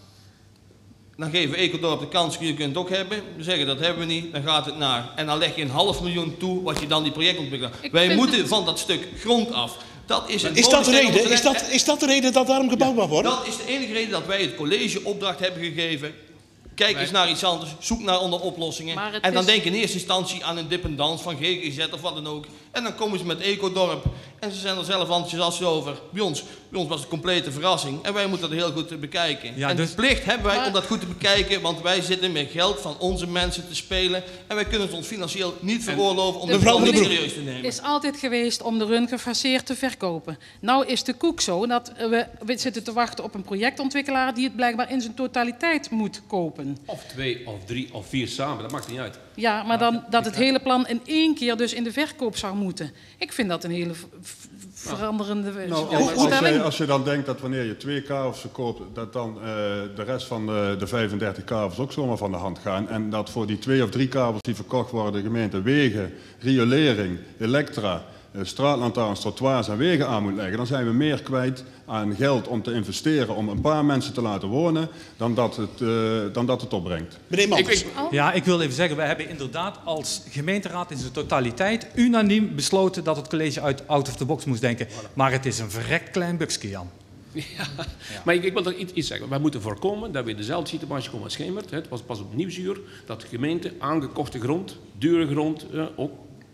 dan geven we Ecodorp de kans, je kunt het ook hebben. We zeggen dat hebben we niet, dan gaat het naar. En dan leg je een half miljoen toe wat je dan die projectontwikkelaar. Ik Wij vind moeten het- van dat stuk grond af. Dat is, het Is dat de mogelijkheid om reden? te Is leggen- dat, is dat de reden dat daarom gebouwd mag worden? Dat is de enige reden dat wij het college opdracht hebben gegeven. Kijk eens naar iets anders, zoek naar andere oplossingen. Maar het En dan is- denk in eerste instantie aan een dependance van G G Z of wat dan ook. En dan komen ze met Ecodorp. En ze zijn er zelf enthousiast over. Bij ons, bij ons was het een complete verrassing. En wij moeten dat heel goed bekijken. Ja, en dus- de plicht hebben wij Maar- om dat goed te bekijken. Want wij zitten met geld van onze mensen te spelen. En wij kunnen het ons financieel niet veroorloven om De het mevrouw niet van der Broek. serieus te nemen. is altijd geweest om de run gefaseerd te verkopen. Nou is de koek zo dat we, we zitten te wachten op een projectontwikkelaar die het blijkbaar in zijn totaliteit moet kopen. Of twee, of drie, of vier samen, dat maakt niet uit. Ja, maar dan dat het hele plan in één keer dus in de verkoop zou moeten. Ik vind dat een hele v- v- veranderende Nou, als, stelling. als, je, als je dan denkt dat wanneer je twee kavels verkoopt, dat dan uh, de rest van de, de vijfendertig kavels ook zomaar van de hand gaan. En dat voor die twee of drie kavels die verkocht worden, de gemeente wegen, riolering, elektra, uh, straatlantaarns, trottoirs en wegen aan moet leggen, dan zijn we meer kwijt aan geld om te investeren om een paar mensen te laten wonen, dan dat het, uh, dan dat het opbrengt. Meneer Manders. Ik- Ja, ik wil even zeggen, we hebben inderdaad als gemeenteraad in zijn totaliteit unaniem besloten dat het college uit out of the box moest denken. Maar het is een verrekt klein buksje, Jan. Ja. Maar ik, ik wil er iets, iets zeggen. Wij moeten voorkomen dat we in dezelfde situatie komen als Schemert. Het was pas op Nieuwsuur dat de gemeente aangekochte grond, dure grond, uh, ook...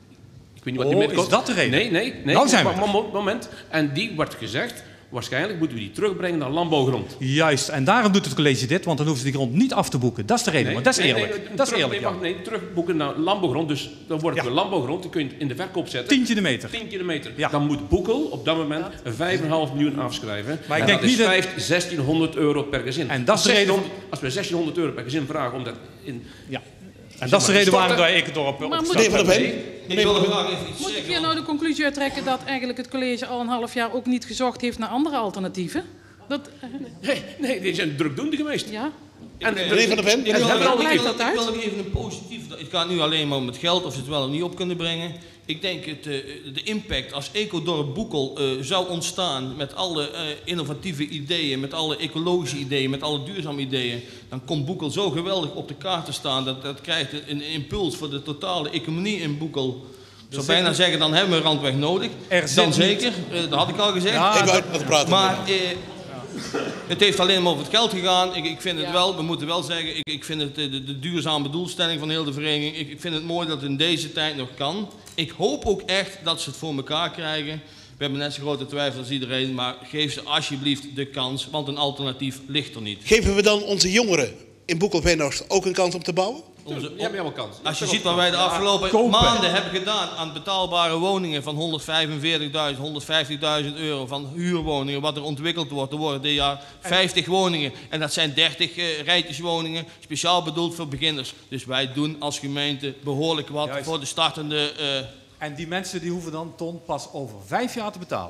Ik weet niet wat Oh, die met is dat de reden? Nee, nee. nee. Nou zijn we Maar- maar- Moment. En die wordt gezegd, waarschijnlijk moeten we die terugbrengen naar landbouwgrond. Juist, en daarom doet het college dit, want dan hoeven ze die grond niet af te boeken. Dat is de reden, maar dat is nee, eerlijk. nee, dat is terug- eerlijk, nee, Jan. wacht, nee, terugboeken naar landbouwgrond. Dus dan wordt het Ja. weer landbouwgrond. Dan kun je het in de verkoop zetten. Tientje de meter. tien kilometer. Ja. Dan moet Boekel op dat moment een vijf komma vijf miljoen afschrijven. Maar ik en denk dat is niet dat- vijf- zestienhonderd euro per gezin. En dat is de Als reden- zestienhonderd Als we zestienhonderd euro per gezin vragen om dat in... Ja. En dat is de reden waarom wij Ecodorp Maar opgestart moet- Meneer Van der hebben. Ven. Ik wil er graag even iets Moet ik zeggen. hier nou de conclusie uittrekken dat eigenlijk het college al een half jaar ook niet gezocht heeft naar andere alternatieven? Dat, eh, Nee, nee, die zijn drukdoende geweest. ja. En, Meneer Van der Ven. Ik meneer wil, Van der ik Ven. wil- Blijft dat ik wil uit? nog even een positief. Het gaat nu alleen maar om het geld, of ze het wel of niet op kunnen brengen. Ik denk het, eh, de impact als Ecodorp Boekel eh, zou ontstaan met alle eh, innovatieve ideeën, met alle ecologische ideeën, met alle duurzame ideeën, dan komt Boekel zo geweldig op de kaart te staan. Dat, dat krijgt een, een impuls voor de totale economie in Boekel. Ik zou bijna zeggen, dan hebben we een randweg nodig. Er zit Dan niet- zeker, eh, dat had ik al gezegd. Ja, Even uit laten praten. Maar eh, het heeft alleen maar over het geld gegaan. Ik, ik vind het Ja. wel, we moeten wel zeggen, ik, ik vind het eh, de, de duurzame doelstelling van heel de vereniging. Ik, ik vind het mooi dat het in deze tijd nog kan. Ik hoop ook echt dat ze het voor elkaar krijgen. We hebben net zo'n grote twijfel als iedereen, maar geef ze alsjeblieft de kans, want een alternatief ligt er niet. Geven we dan onze jongeren in Boekel-Venhorst ook een kans om te bouwen? Onze, Je hebt wel kans. als je ziet wat wij de afgelopen kopen. maanden hebben gedaan aan betaalbare woningen van honderdvijfenveertigduizend, honderdvijftigduizend euro, van huurwoningen, wat er ontwikkeld wordt. Er worden dit jaar vijftig woningen en dat zijn dertig uh, rijtjeswoningen, speciaal bedoeld voor beginners. Dus wij doen als gemeente behoorlijk wat Juist. voor de startende... Uh, En die mensen die hoeven dan, Ton, pas over vijf jaar te betalen.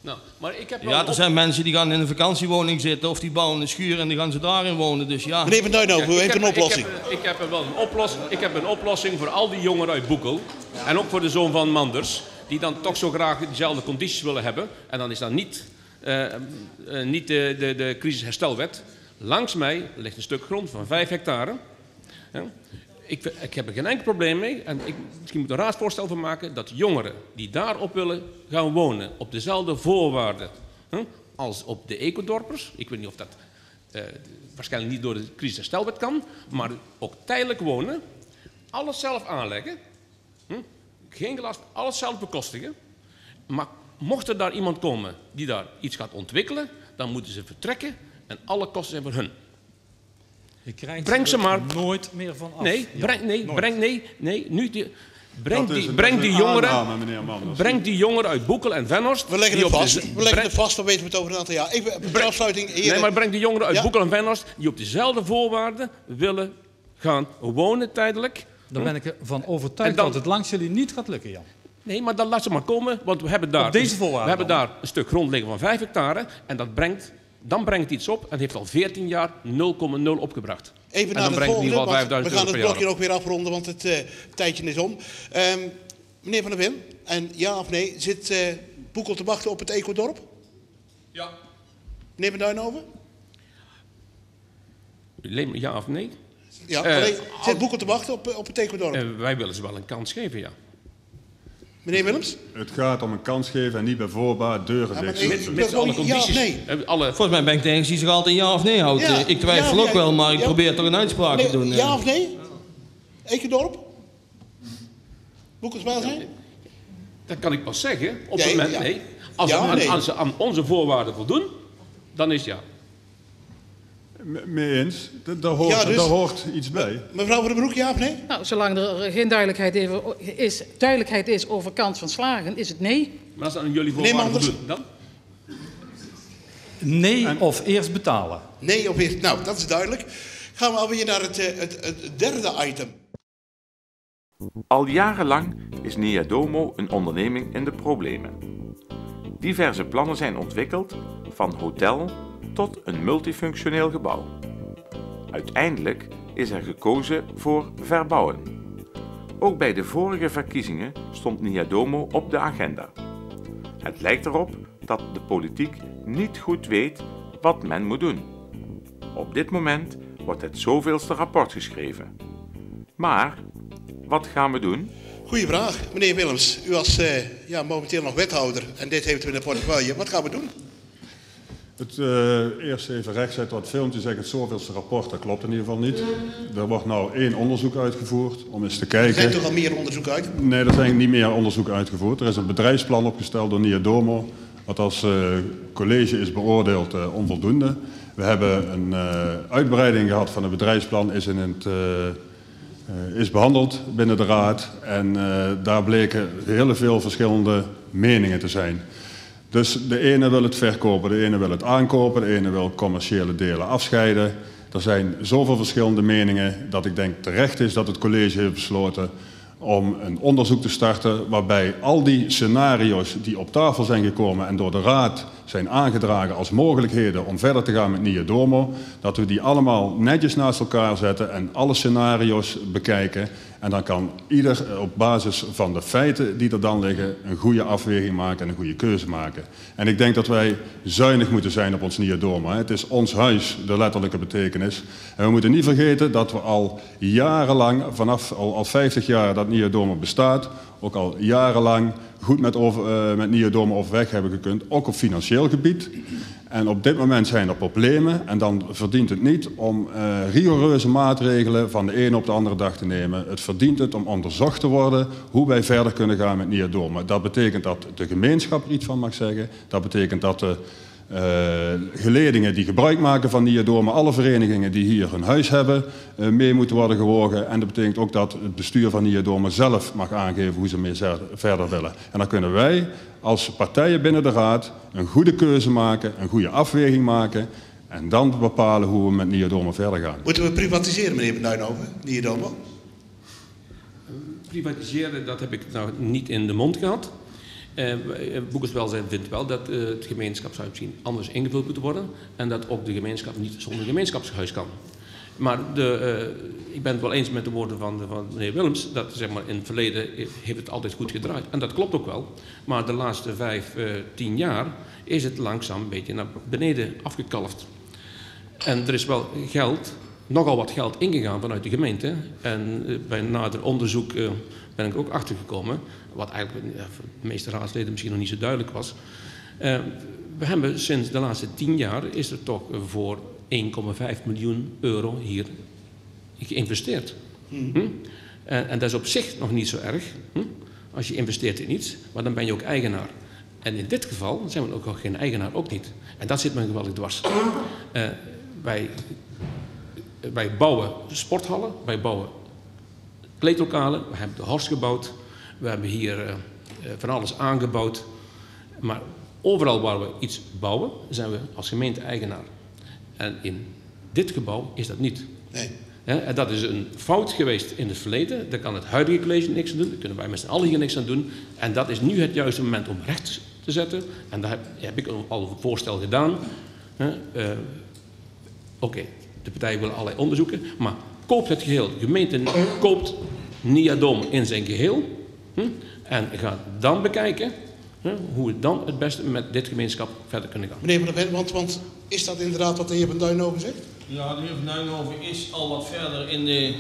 Nou, maar ik heb wel Ja, er zijn mensen die gaan in een vakantiewoning zitten of die bouwen een schuur en die gaan ze daarin wonen. Dus ja. Meneer Van Duinhoven, u heeft heb, een oplossing. Ik heb, ik heb er wel een oplossing. Ik heb een oplossing voor al die jongeren uit Boekel. En ook voor de zoon van Manders. Die dan toch zo graag dezelfde condities willen hebben. En dan is dat niet, uh, uh, niet de, de, de crisisherstelwet. Langs mij ligt een stuk grond van vijf hectare. Ja. Ik, ik heb er geen enkel probleem mee. En ik misschien moet een raadsvoorstel van maken dat jongeren die daarop willen gaan wonen op dezelfde voorwaarden hè, als op de ecodorpers. Ik weet niet of dat uh, waarschijnlijk niet door de crisisherstelwet kan, maar ook tijdelijk wonen, alles zelf aanleggen, hm, geen gelast, alles zelf bekostigen. Maar mocht er daar iemand komen die daar iets gaat ontwikkelen, dan moeten ze vertrekken en alle kosten zijn voor hun. Je krijgt breng ze maar nooit meer van af. Nee, breng, nee, nooit. breng, nee, nee, nu die, breng Dat is die, een- breng dat is die een jongeren, aanname, meneer Manders. breng die jongeren uit Boekel en Venhorst. We leggen die het op vast. de- We leggen breng- het vast, dan weten we het over een aantal jaar. Even ter afsluiting. Heren. Nee, maar breng die jongeren uit Ja. Boekel en Venhorst die op dezelfde voorwaarden willen gaan wonen tijdelijk. Daar ben ik ervan overtuigd En dan- dat het langs jullie niet gaat lukken, Jan. Nee, maar dan laat ze maar komen, want we hebben daar, Op deze voorwaarden we hebben dan? daar een stuk grond liggen van vijf hectare en dat brengt, dan brengt het iets op en heeft al veertien jaar nul komma nul opgebracht. Even en naar dan het brengt het in volgende, ieder geval want we vijfduizend gaan euro het per blokje jaar. ook weer afronden, want het uh, tijdje is om. Um, meneer Van der Wim, en ja of nee, zit uh, Boekel te wachten op het ecodorp? Ja. Meneer Van Duinhoven? Alleen maar ja of nee? Ja, Eh, alleen, als- zit Boekel te wachten op, op het ecodorp? Uh, wij willen ze wel een kans geven, ja. Meneer Willems? Het gaat om een kans geven en niet bij voorbaat deuren Ja, maar dicht ik- zetten. ik- Met alle Ja of condities. nee? Eh, Alle, Volgens mij ben ik de enige die zich altijd ja of nee houdt. Ja, Eh, ik twijfel ja, ook ja, wel, maar ik ja. probeer toch een uitspraak Nee, te doen. eh. ja of nee? Ecodorp? Boekels wel zijn? dat kan ik pas zeggen op Nee, het moment, ja. nee. Als, Ja ze of aan, nee? als ze aan onze voorwaarden voldoen, dan is het ja. Me- Mee eens, D- daar hoort, Ja, dus- daar hoort iets bij. Mevrouw Van den Broek, ja of nee? Nou, zolang er geen duidelijkheid even is, duidelijkheid is over kans van slagen, is het nee. Maar als ze aan jullie Neem voorwaarden anders. voldoen, dan? Nee of eerst betalen. Nee of eerst? Nou, dat is duidelijk. Gaan we alweer naar het, uh, het, het derde item. Al jarenlang is Niadomo een onderneming in de problemen. Diverse plannen zijn ontwikkeld, van hotel tot een multifunctioneel gebouw. Uiteindelijk is er gekozen voor verbouwen. Ook bij de vorige verkiezingen stond Niadomo op de agenda. Het lijkt erop dat de politiek niet goed weet wat men moet doen. Op dit moment wordt het zoveelste rapport geschreven. Maar wat gaan we doen? Goeie vraag. Meneer Willems, u als uh, ja, momenteel nog wethouder en dit heeft u in de portefeuille. Wat gaan we doen? Het, uh, eerst even rechtzetten wat filmpje zegt, het zoveelste rapport, dat klopt in ieder geval niet. Er wordt nou één onderzoek uitgevoerd om eens te kijken. Er zijn toch al meer onderzoek uit? Nee, er zijn niet meer onderzoek uitgevoerd. Er is een bedrijfsplan opgesteld door Niadomo, wat als uh, college is beoordeeld uh, onvoldoende. We hebben een uh, uitbreiding gehad van het bedrijfsplan, is, in het, uh, uh, is behandeld binnen de raad. En uh, daar bleken heel veel verschillende meningen te zijn. Dus de ene wil het verkopen, de ene wil het aankopen, de ene wil commerciële delen afscheiden. Er zijn zoveel verschillende meningen dat ik denk terecht is dat het college heeft besloten om een onderzoek te starten waarbij al die scenario's die op tafel zijn gekomen en door de raad zijn aangedragen als mogelijkheden om verder te gaan met Niadomo, dat we die allemaal netjes naast elkaar zetten en alle scenario's bekijken. En dan kan ieder op basis van de feiten die er dan liggen een goede afweging maken en een goede keuze maken. En ik denk dat wij zuinig moeten zijn op ons Niadomo. Het is ons huis, de letterlijke betekenis. En we moeten niet vergeten dat we al jarenlang, vanaf al, al vijftig jaar dat Niadomo bestaat, ook al jarenlang goed met, over, uh, met Niadomo overweg hebben gekund, ook op financieel gebied. En op dit moment zijn er problemen en dan verdient het niet om uh, rigoureuze maatregelen van de ene op de andere dag te nemen. Het verdient het om onderzocht te worden hoe wij verder kunnen gaan met Niadomo. Dat betekent dat de gemeenschap er iets van mag zeggen. Dat betekent dat de uh, geledingen die gebruik maken van Niadomo, alle verenigingen die hier hun huis hebben, uh, mee moeten worden gewogen. En dat betekent ook dat het bestuur van Niadomo zelf mag aangeven hoe ze mee verder willen. En dan kunnen wij als partijen binnen de raad een goede keuze maken, een goede afweging maken en dan bepalen hoe we met Niadomo verder gaan. Moeten we privatiseren, meneer Van Duinhoven, Niadomo? Privatiseren, dat heb ik nou niet in de mond gehad. Uh, Boekerswelzijn vindt wel dat uh, het gemeenschapshuis misschien anders ingevuld moet worden en dat ook de gemeenschap niet zonder gemeenschapshuis kan. Maar de, uh, ik ben het wel eens met de woorden van, van meneer Willems, dat zeg maar, in het verleden heeft het altijd goed gedraaid. En dat klopt ook wel. Maar de laatste vijf, uh, tien jaar is het langzaam een beetje naar beneden afgekalfd. En er is wel geld, nogal wat geld ingegaan vanuit de gemeente. En uh, bij nader onderzoek uh, ben ik ook achtergekomen, wat eigenlijk uh, voor de meeste raadsleden misschien nog niet zo duidelijk was. Uh, we hebben sinds de laatste tien jaar is er toch uh, voor één komma vijf miljoen euro hier geïnvesteerd. Hmm. Hm? En, en dat is op zich nog niet zo erg, hm? Als je investeert in iets, maar dan ben je ook eigenaar. En in dit geval zijn we ook al geen eigenaar, ook niet. En dat zit me geweldig dwars. Uh, wij, wij bouwen sporthallen, wij bouwen kleedlokalen, we hebben de Horst gebouwd, we hebben hier uh, van alles aangebouwd. Maar overal waar we iets bouwen, zijn we als gemeente eigenaar. En in dit gebouw is dat niet. Nee. Ja, en dat is een fout geweest in het verleden. Daar kan het huidige college niks aan doen. Daar kunnen wij met z'n allen hier niks aan doen. En dat is nu het juiste moment om recht te zetten. En daar heb, heb ik al een voorstel gedaan. Uh, Oké, okay. De partijen willen allerlei onderzoeken. Maar koopt het geheel. De gemeente koopt Niadome in zijn geheel. Hm? En gaat dan bekijken hm, hoe we dan het beste met dit gemeenschap verder kunnen gaan. Meneer Van der Ven, want, want is dat inderdaad wat de heer Van Duinhoven zegt? Ja, de heer Van Duinhoven is al wat verder in de,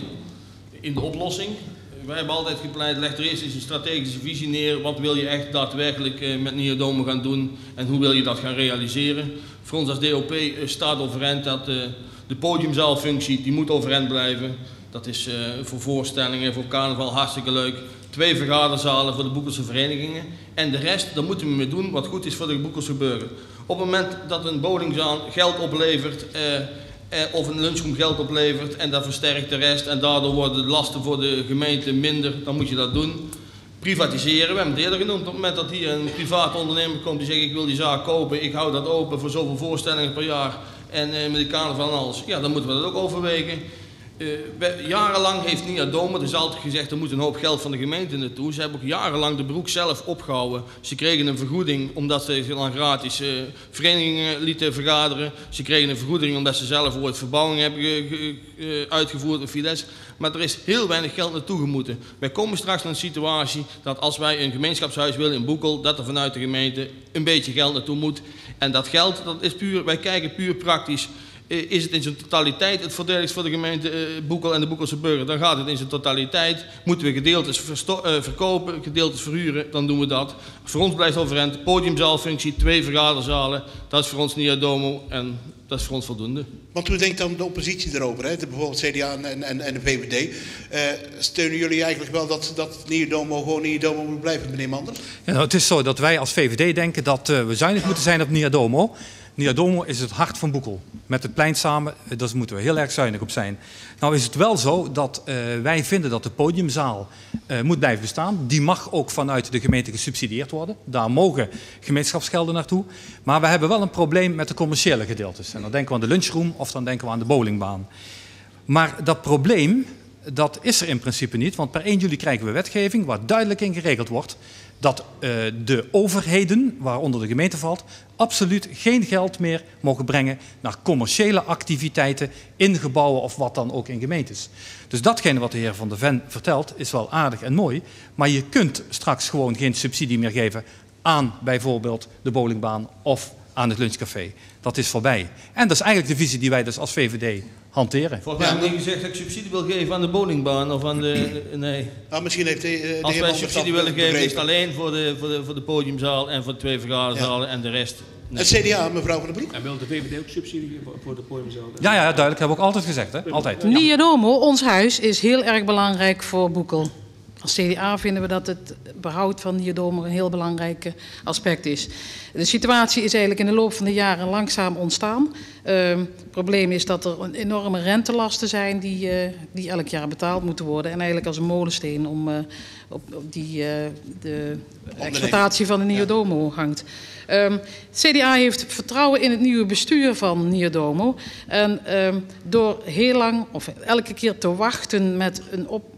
in de oplossing. Wij hebben altijd gepleit, leg er eerst eens een strategische visie neer. Wat wil je echt daadwerkelijk uh, met Niadome gaan doen en hoe wil je dat gaan realiseren? Voor ons als D O P uh, staat overeind dat uh, de podiumzaalfunctie, die moet overeind blijven. Dat is uh, voor voorstellingen, voor carnaval hartstikke leuk. Twee vergaderzalen voor de Boekelse verenigingen. En de rest, daar moeten we mee doen wat goed is voor de Boekelse burger. Op het moment dat een bowlingzaal geld oplevert, eh, eh, of een lunchroom geld oplevert en dat versterkt de rest en daardoor worden de lasten voor de gemeente minder, dan moet je dat doen. Privatiseren, we hebben het eerder genoemd, op het moment dat hier een private ondernemer komt die zegt ik wil die zaak kopen, ik hou dat open voor zoveel voorstellingen per jaar en eh, met de carnaval en alles, ja dan moeten we dat ook overwegen. Uh, we, jarenlang heeft Niadome, er is altijd gezegd er moet een hoop geld van de gemeente naartoe. Ze hebben ook jarenlang de broek zelf opgehouden. Ze kregen een vergoeding omdat ze dan gratis uh, verenigingen lieten vergaderen. Ze kregen een vergoeding omdat ze zelf ooit verbouwing hebben ge, ge, uh, uitgevoerd met Fides. Maar er is heel weinig geld naartoe gemoeten. Wij komen straks naar een situatie dat als wij een gemeenschapshuis willen in Boekel, dat er vanuit de gemeente een beetje geld naartoe moet. En dat geld, dat is puur, wij kijken puur praktisch. Is het in zijn totaliteit het voordelig voor de gemeente uh, Boekel en de Boekelse burger, dan gaat het in zijn totaliteit. Moeten we gedeeltes uh, verkopen, gedeeltes verhuren, dan doen we dat. Voor ons blijft overeind podiumzaalfunctie, twee vergaderzalen, dat is voor ons Niadome en dat is voor ons voldoende. Want hoe denkt dan de oppositie erover, hè? De, bijvoorbeeld C D A en, en, en de V V D? Uh, steunen jullie eigenlijk wel dat, dat Niadome gewoon Niadome moet blijven, meneer Manders? Ja, nou, het is zo dat wij als V V D denken dat uh, we zuinig moeten zijn op Niadome. Niadome is het hart van Boekel. Met het plein samen, daar moeten we heel erg zuinig op zijn. Nou is het wel zo dat uh, wij vinden dat de podiumzaal uh, moet blijven bestaan. Die mag ook vanuit de gemeente gesubsidieerd worden. Daar mogen gemeenschapsgelden naartoe. Maar we hebben wel een probleem met de commerciële gedeeltes. En dan denken we aan de lunchroom of dan denken we aan de bowlingbaan. Maar dat probleem, dat is er in principe niet. Want per één juli krijgen we wetgeving waar duidelijk in geregeld wordt dat uh, de overheden, waaronder de gemeente valt, absoluut geen geld meer mogen brengen naar commerciële activiteiten in gebouwen of wat dan ook in gemeentes. Dus datgene wat de heer Van der Ven vertelt is wel aardig en mooi, maar je kunt straks gewoon geen subsidie meer geven aan bijvoorbeeld de bowlingbaan of aan het lunchcafé. Dat is voorbij. En dat is eigenlijk de visie die wij dus als V V D hanteren. Volgens mij heb ik niet gezegd dat ik subsidie wil geven aan de bowlingbaan of aan de... Nee. Nou, misschien heeft de, de Als wij subsidie willen geven is het alleen voor de, voor, de, voor de podiumzaal en voor de twee vergaderzalen ja. En de rest... Nee. Het C D A, mevrouw Van den Broek. En wil de V V D ook subsidie voor de podiumzaal? Ja, ja, duidelijk. Dat hebben we ook altijd gezegd. Hè? Altijd. Niadome, ons huis, is heel erg belangrijk voor Boekel. Als C D A vinden we dat het behoud van Niadome een heel belangrijk aspect is. De situatie is eigenlijk in de loop van de jaren langzaam ontstaan. Uh, het probleem is dat er enorme rentelasten zijn die, uh, die elk jaar betaald moeten worden. En eigenlijk als een molensteen om, uh, op, op die uh, de exploitatie van de Niadome hangt. Um, het C D A heeft vertrouwen in het nieuwe bestuur van Niadome. En um, door heel lang of elke keer te wachten met een op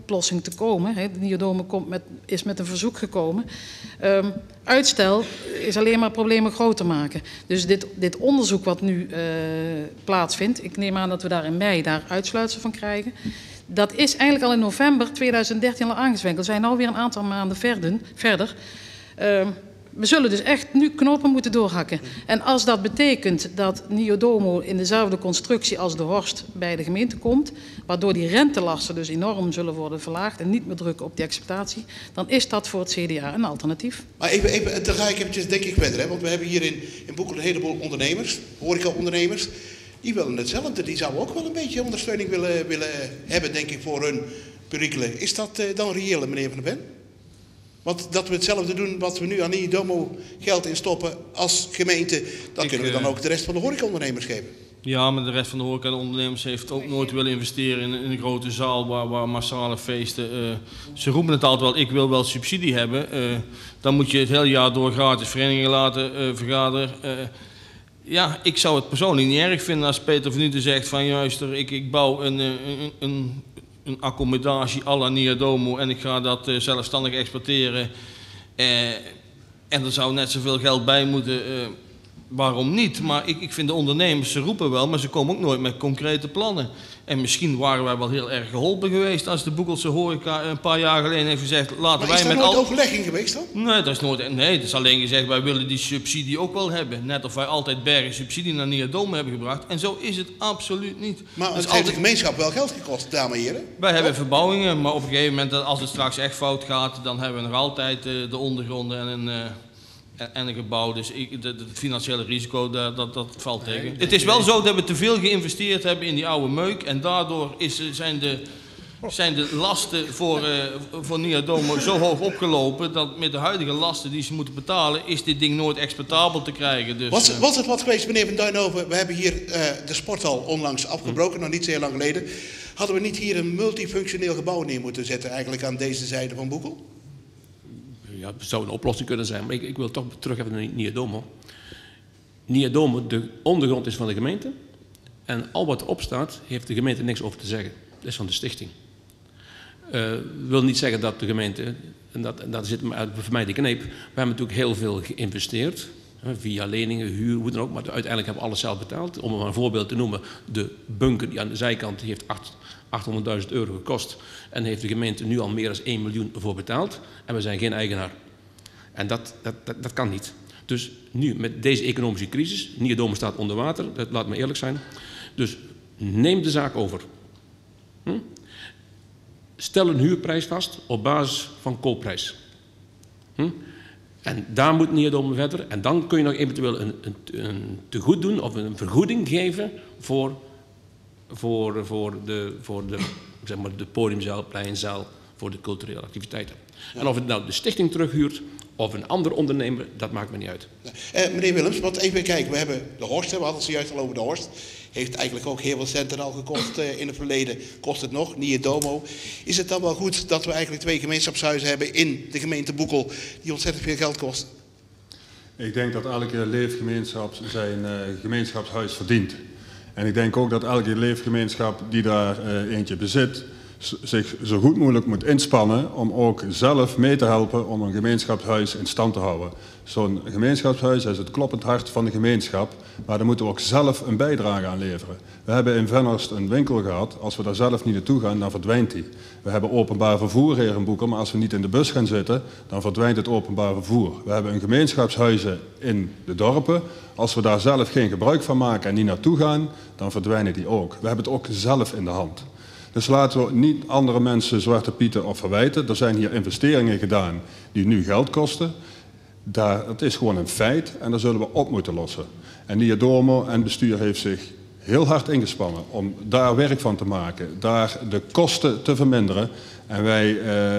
oplossing te komen. Hè. De Niodome komt met, is met een verzoek gekomen. Um, uitstel is alleen maar problemen groter maken. Dus dit, dit onderzoek wat nu uh, plaatsvindt, ik neem aan dat we daar in mei daar uitsluitsel van krijgen. Dat is eigenlijk al in november tweeduizend dertien al aangezwengeld. We zijn alweer een aantal maanden verder. verder. Um, We zullen dus echt nu knopen moeten doorhakken. En als dat betekent dat Niodomo in dezelfde constructie als de Horst bij de gemeente komt, waardoor die rentelasten dus enorm zullen worden verlaagd en niet meer drukken op die acceptatie, dan is dat voor het C D A een alternatief. Maar even, even, dan ga ik eventjes denk ik verder, hè? Want we hebben hier in, in Boekel een heleboel ondernemers, horeca-ondernemers, die willen hetzelfde. Die zouden ook wel een beetje ondersteuning willen, willen hebben, denk ik, voor hun perikelen. Is dat uh, dan reëel, meneer Van der Ven? Want dat we hetzelfde doen wat we nu aan Niodomo geld instoppen als gemeente, dat ik, kunnen we dan ook de rest van de horecaondernemers geven. Ja, maar de rest van de horecaondernemers heeft ook nooit willen investeren in, in een grote zaal waar, waar massale feesten. Uh, ze roepen het altijd wel, ik wil wel subsidie hebben. Uh, dan moet je het hele jaar door gratis verenigingen laten uh, vergaderen. Uh, ja, ik zou het persoonlijk niet erg vinden als Peter van Nuten zegt van juist, ik, ik bouw een, een, een een accommodatie à la Niodomo en ik ga dat uh, zelfstandig exporteren. Uh, en er zou net zoveel geld bij moeten. Uh, waarom niet? Maar ik, ik vind de ondernemers, ze roepen wel, maar ze komen ook nooit met concrete plannen. En misschien waren wij wel heel erg geholpen geweest als de Boekelse horeca een paar jaar geleden heeft gezegd, laten maar wij met al... is daar nooit overleg in geweest dan? Nee, dat is nooit... Nee, dat is alleen gezegd, wij willen die subsidie ook wel hebben. Net of wij altijd bergen subsidie naar Niodomo hebben gebracht. En zo is het absoluut niet. Maar het dus heeft altijd... de gemeenschap wel geld gekost, dames en heren. Wij hebben verbouwingen, maar op een gegeven moment, als het straks echt fout gaat, dan hebben we nog altijd de ondergronden en een... en een gebouw, dus het financiële risico, dat, dat, dat valt tegen. Nee, nee, het is wel zo dat we te veel geïnvesteerd hebben in die oude meuk en daardoor is, zijn, de, zijn de lasten voor, uh, voor Niodomo zo hoog opgelopen dat met de huidige lasten die ze moeten betalen, is dit ding nooit exportabel te krijgen. Dus, was, uh, was het wat geweest, meneer Van Duinhoven? We hebben hier uh, de sporthal onlangs afgebroken, hm. nog niet zo heel lang geleden. Hadden we niet hier een multifunctioneel gebouw neer moeten zetten, eigenlijk aan deze zijde van Boekel? Ja, het zou een oplossing kunnen zijn, maar ik, ik wil toch terug even naar Niodomo. Niodomo, de ondergrond is van de gemeente en al wat erop staat, heeft de gemeente niks over te zeggen. Dat is van de stichting. Uh, wil niet zeggen dat de gemeente, en dat, en dat zit voor mij de kneep, we hebben natuurlijk heel veel geïnvesteerd, via leningen, huur, hoe dan ook, maar uiteindelijk hebben we alles zelf betaald. Om maar een voorbeeld te noemen, de bunker die aan de zijkant die heeft achthonderdduizend euro gekost en heeft de gemeente nu al meer dan één miljoen voor betaald en we zijn geen eigenaar. En dat, dat, dat, dat kan niet. Dus nu met deze economische crisis, Niodomo staat onder water, dat, laat me eerlijk zijn. Dus neem de zaak over. Hm? Stel een huurprijs vast op basis van koopprijs. Hm? En daar moet Niodomo verder. En dan kun je nog eventueel een, een, een tegoed doen of een vergoeding geven voor, voor, voor, de, voor de, zeg maar de podiumzaal, pleinzaal, voor de culturele activiteiten. Ja. En of het nou de stichting terughuurt of een ander ondernemer, dat maakt me niet uit. Ja. Uh, meneer Willems, want even kijken, we hebben de Horst, we hadden het zojuist al over de Horst. Heeft eigenlijk ook heel veel centen al gekost uh, in het verleden. Kost het nog, Niodomo. Is het dan wel goed dat we eigenlijk twee gemeenschapshuizen hebben in de gemeente Boekel die ontzettend veel geld kosten? Ik denk dat elke leefgemeenschap zijn uh, gemeenschapshuis verdient. En ik denk ook dat elke leefgemeenschap die daar uh, eentje bezit, zich zo goed mogelijk moet inspannen om ook zelf mee te helpen om een gemeenschapshuis in stand te houden. Zo'n gemeenschapshuis is het kloppend hart van de gemeenschap, maar daar moeten we ook zelf een bijdrage aan leveren. We hebben in Venhorst een winkel gehad, als we daar zelf niet naartoe gaan, dan verdwijnt die. We hebben openbaar vervoer hier in Boekel, maar als we niet in de bus gaan zitten, dan verdwijnt het openbaar vervoer. We hebben een gemeenschapshuizen in de dorpen. Als we daar zelf geen gebruik van maken en niet naartoe gaan, dan verdwijnen die ook. We hebben het ook zelf in de hand. Dus laten we niet andere mensen zwarte pieten of verwijten. Er zijn hier investeringen gedaan die nu geld kosten. Daar, het is gewoon een feit en daar zullen we op moeten lossen. En Niodomo en het bestuur heeft zich heel hard ingespannen om daar werk van te maken. Daar de kosten te verminderen. En wij uh,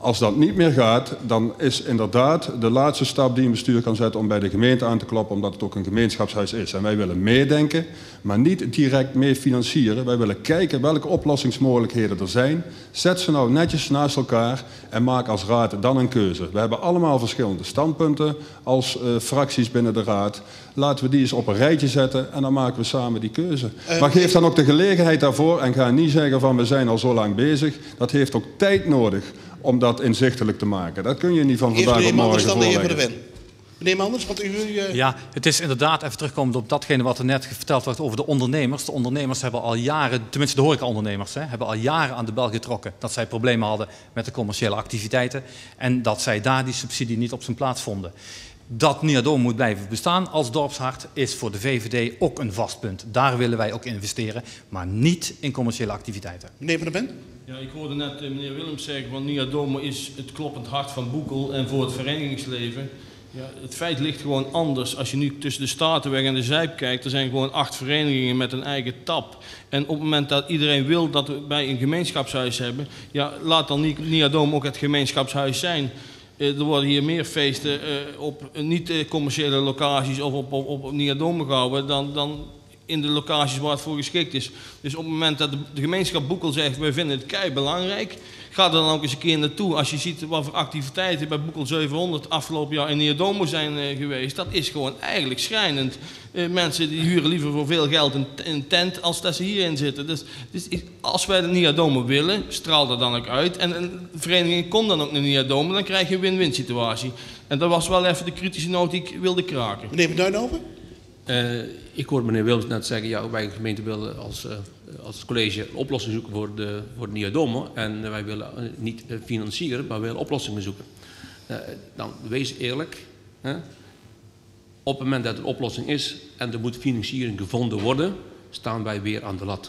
Als dat niet meer gaat, dan is inderdaad de laatste stap die een bestuur kan zetten om bij de gemeente aan te kloppen, omdat het ook een gemeenschapshuis is. En wij willen meedenken, maar niet direct mee financieren. Wij willen kijken welke oplossingsmogelijkheden er zijn. Zet ze nou netjes naast elkaar en maak als raad dan een keuze. We hebben allemaal verschillende standpunten als uh, fracties binnen de raad. Laten we die eens op een rijtje zetten en dan maken we samen die keuze. Uh, maar geef dan ook de gelegenheid daarvoor en ga niet zeggen van we zijn al zo lang bezig. Dat heeft ook tijd nodig om dat inzichtelijk te maken. Dat kun je niet van vandaag op morgen voorleggen. Meneer Manders, wat u... Uh... Ja, het is inderdaad, even terugkomend op datgene wat er net verteld werd over de ondernemers. De ondernemers hebben al jaren, tenminste de horeca-ondernemers, hè, hebben al jaren aan de bel getrokken dat zij problemen hadden met de commerciële activiteiten en dat zij daar die subsidie niet op zijn plaats vonden. Dat Niadoom moet blijven bestaan als dorpshart is voor de V V D ook een vast punt. Daar willen wij ook investeren, maar niet in commerciële activiteiten. Meneer Van der Ben? Ja, ik hoorde net uh, meneer Willems zeggen van Niadoom is het kloppend hart van Boekel en voor het verenigingsleven. Ja, het feit ligt gewoon anders. Als je nu tussen de Statenweg en de Zijp kijkt, er zijn gewoon acht verenigingen met een eigen tap. En op het moment dat iedereen wil dat we bij een gemeenschapshuis hebben, ja, laat dan Niadoom ook het gemeenschapshuis zijn. Er worden hier meer feesten uh, op niet-commerciële locaties of op, op, op Niadoom gehouden dan, dan in de locaties waar het voor geschikt is. Dus op het moment dat de, de gemeenschap Boekel zegt, wij vinden het kei belangrijk, ga er dan ook eens een keer naartoe. Als je ziet wat voor activiteiten bij Boekel zevenhonderd afgelopen jaar in Niadoom zijn uh, geweest, dat is gewoon eigenlijk schrijnend. Uh, mensen die huren liever voor veel geld een, een tent als dat ze hierin zitten. Dus, dus als wij de Niadoom willen, straal dat dan ook uit. En een vereniging komt dan ook naar Niadoom, dan krijg je een win-win situatie. En dat was wel even de kritische noot die ik wilde kraken. Meneer Van Duinhoven? Uh, ik hoorde meneer Willems net zeggen, ja, wij gemeente willen als, uh, als college een oplossing zoeken voor de, voor de Niadoom. En uh, wij willen uh, niet uh, financieren, maar we willen oplossingen zoeken. Uh, dan wees eerlijk. Hè? Op het moment dat er een oplossing is en er moet financiering gevonden worden, staan wij weer aan de lat.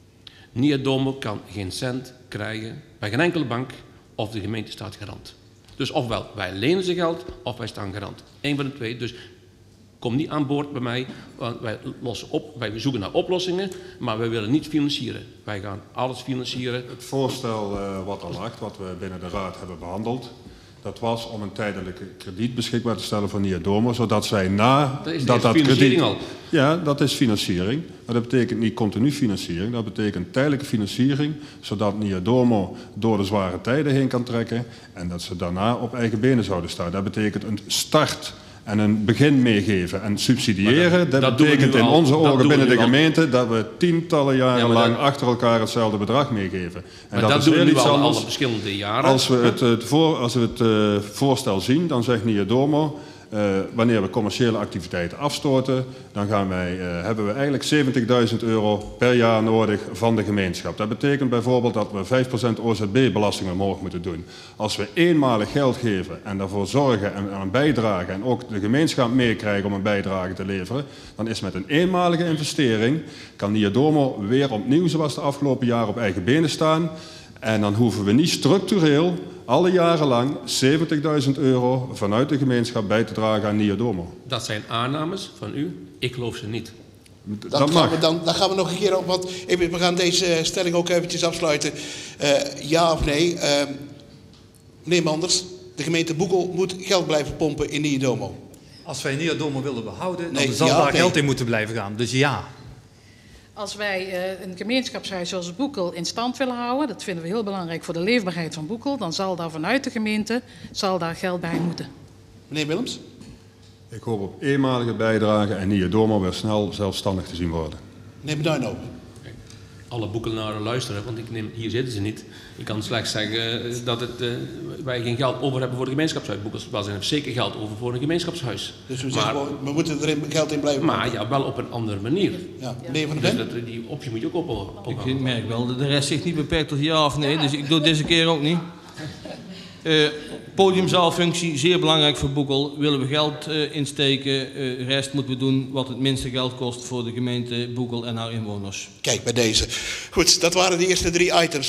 Niadoom kan geen cent krijgen bij geen enkele bank of de gemeente staat garant. Dus ofwel wij lenen ze geld of wij staan garant. Eén van de twee. Dus kom niet aan boord bij mij, want wij lossen op, wij zoeken naar oplossingen, maar wij willen niet financieren. Wij gaan alles financieren. Het voorstel uh, wat er lag, wat we binnen de raad hebben behandeld, dat was om een tijdelijke krediet beschikbaar te stellen voor Niadoom, zodat zij na dat, is dat dat financiering krediet... al. Ja, dat is financiering, maar dat betekent niet continu financiering, dat betekent tijdelijke financiering, zodat Niadoom door de zware tijden heen kan trekken en dat ze daarna op eigen benen zouden staan. Dat betekent een start en een begin meegeven en subsidiëren. Dat, dat, dat betekent in al, onze ogen binnen de gemeente dat we tientallen jaren ja, lang dat, achter elkaar hetzelfde bedrag meegeven. En maar dat, dat is doen we nu al anders. alle verschillende jaren. Als we het, het, voor, als we het uh, voorstel zien, dan zegt Niadoom, uh, wanneer we commerciële activiteiten afstoten, dan gaan wij, uh, hebben we eigenlijk zeventigduizend euro per jaar nodig van de gemeenschap. Dat betekent bijvoorbeeld dat we vijf procent O Z B-belasting omhoog moeten doen. Als we eenmalig geld geven en daarvoor zorgen en aan een bijdrage en ook de gemeenschap meekrijgen om een bijdrage te leveren, dan is met een eenmalige investering, kan Niadoom weer opnieuw zoals de afgelopen jaren op eigen benen staan. En dan hoeven we niet structureel alle jaren lang zeventigduizend euro vanuit de gemeenschap bij te dragen aan Niadoom. Dat zijn aannames van u. Ik geloof ze niet. Dat, dat gaan we dan, dan gaan we nog een keer op, want we gaan deze stelling ook eventjes afsluiten. Uh, ja of nee? Uh, meneer Manders, de gemeente Boekel moet geld blijven pompen in Niadoom. Als wij Niadoom willen behouden, dan nee, zal ja, daar nee. geld in moeten blijven gaan. Dus ja. Als wij uh, een gemeenschapshuis zoals Boekel in stand willen houden, dat vinden we heel belangrijk voor de leefbaarheid van Boekel, dan zal daar vanuit de gemeente zal daar geld bij moeten. Meneer Willems? Ik hoop op eenmalige bijdrage en Niadoom weer snel zelfstandig te zien worden. Meneer Duinhoven? Alle Boekelnaren luisteren, want ik neem, hier zitten ze niet. Ik kan slechts zeggen uh, dat het, uh, wij geen geld over hebben voor de gemeenschapshuis. Boekels hebben zeker geld over voor een gemeenschapshuis. Dus we, maar, zeggen, we moeten er geld in blijven Maar maken. ja, wel op een andere manier. Ja. Meneer Van der Ben? Dus dat, die optie moet je ook ophouden. Ik merk wel dat de rest zich niet beperkt tot ja of nee, dus ik doe het deze keer ook niet. Uh, podiumzaalfunctie, zeer belangrijk voor Boekel. Willen we geld uh, insteken, uh, de rest moeten we doen wat het minste geld kost voor de gemeente Boekel en haar inwoners. Kijk, bij deze. Goed, dat waren de eerste drie items.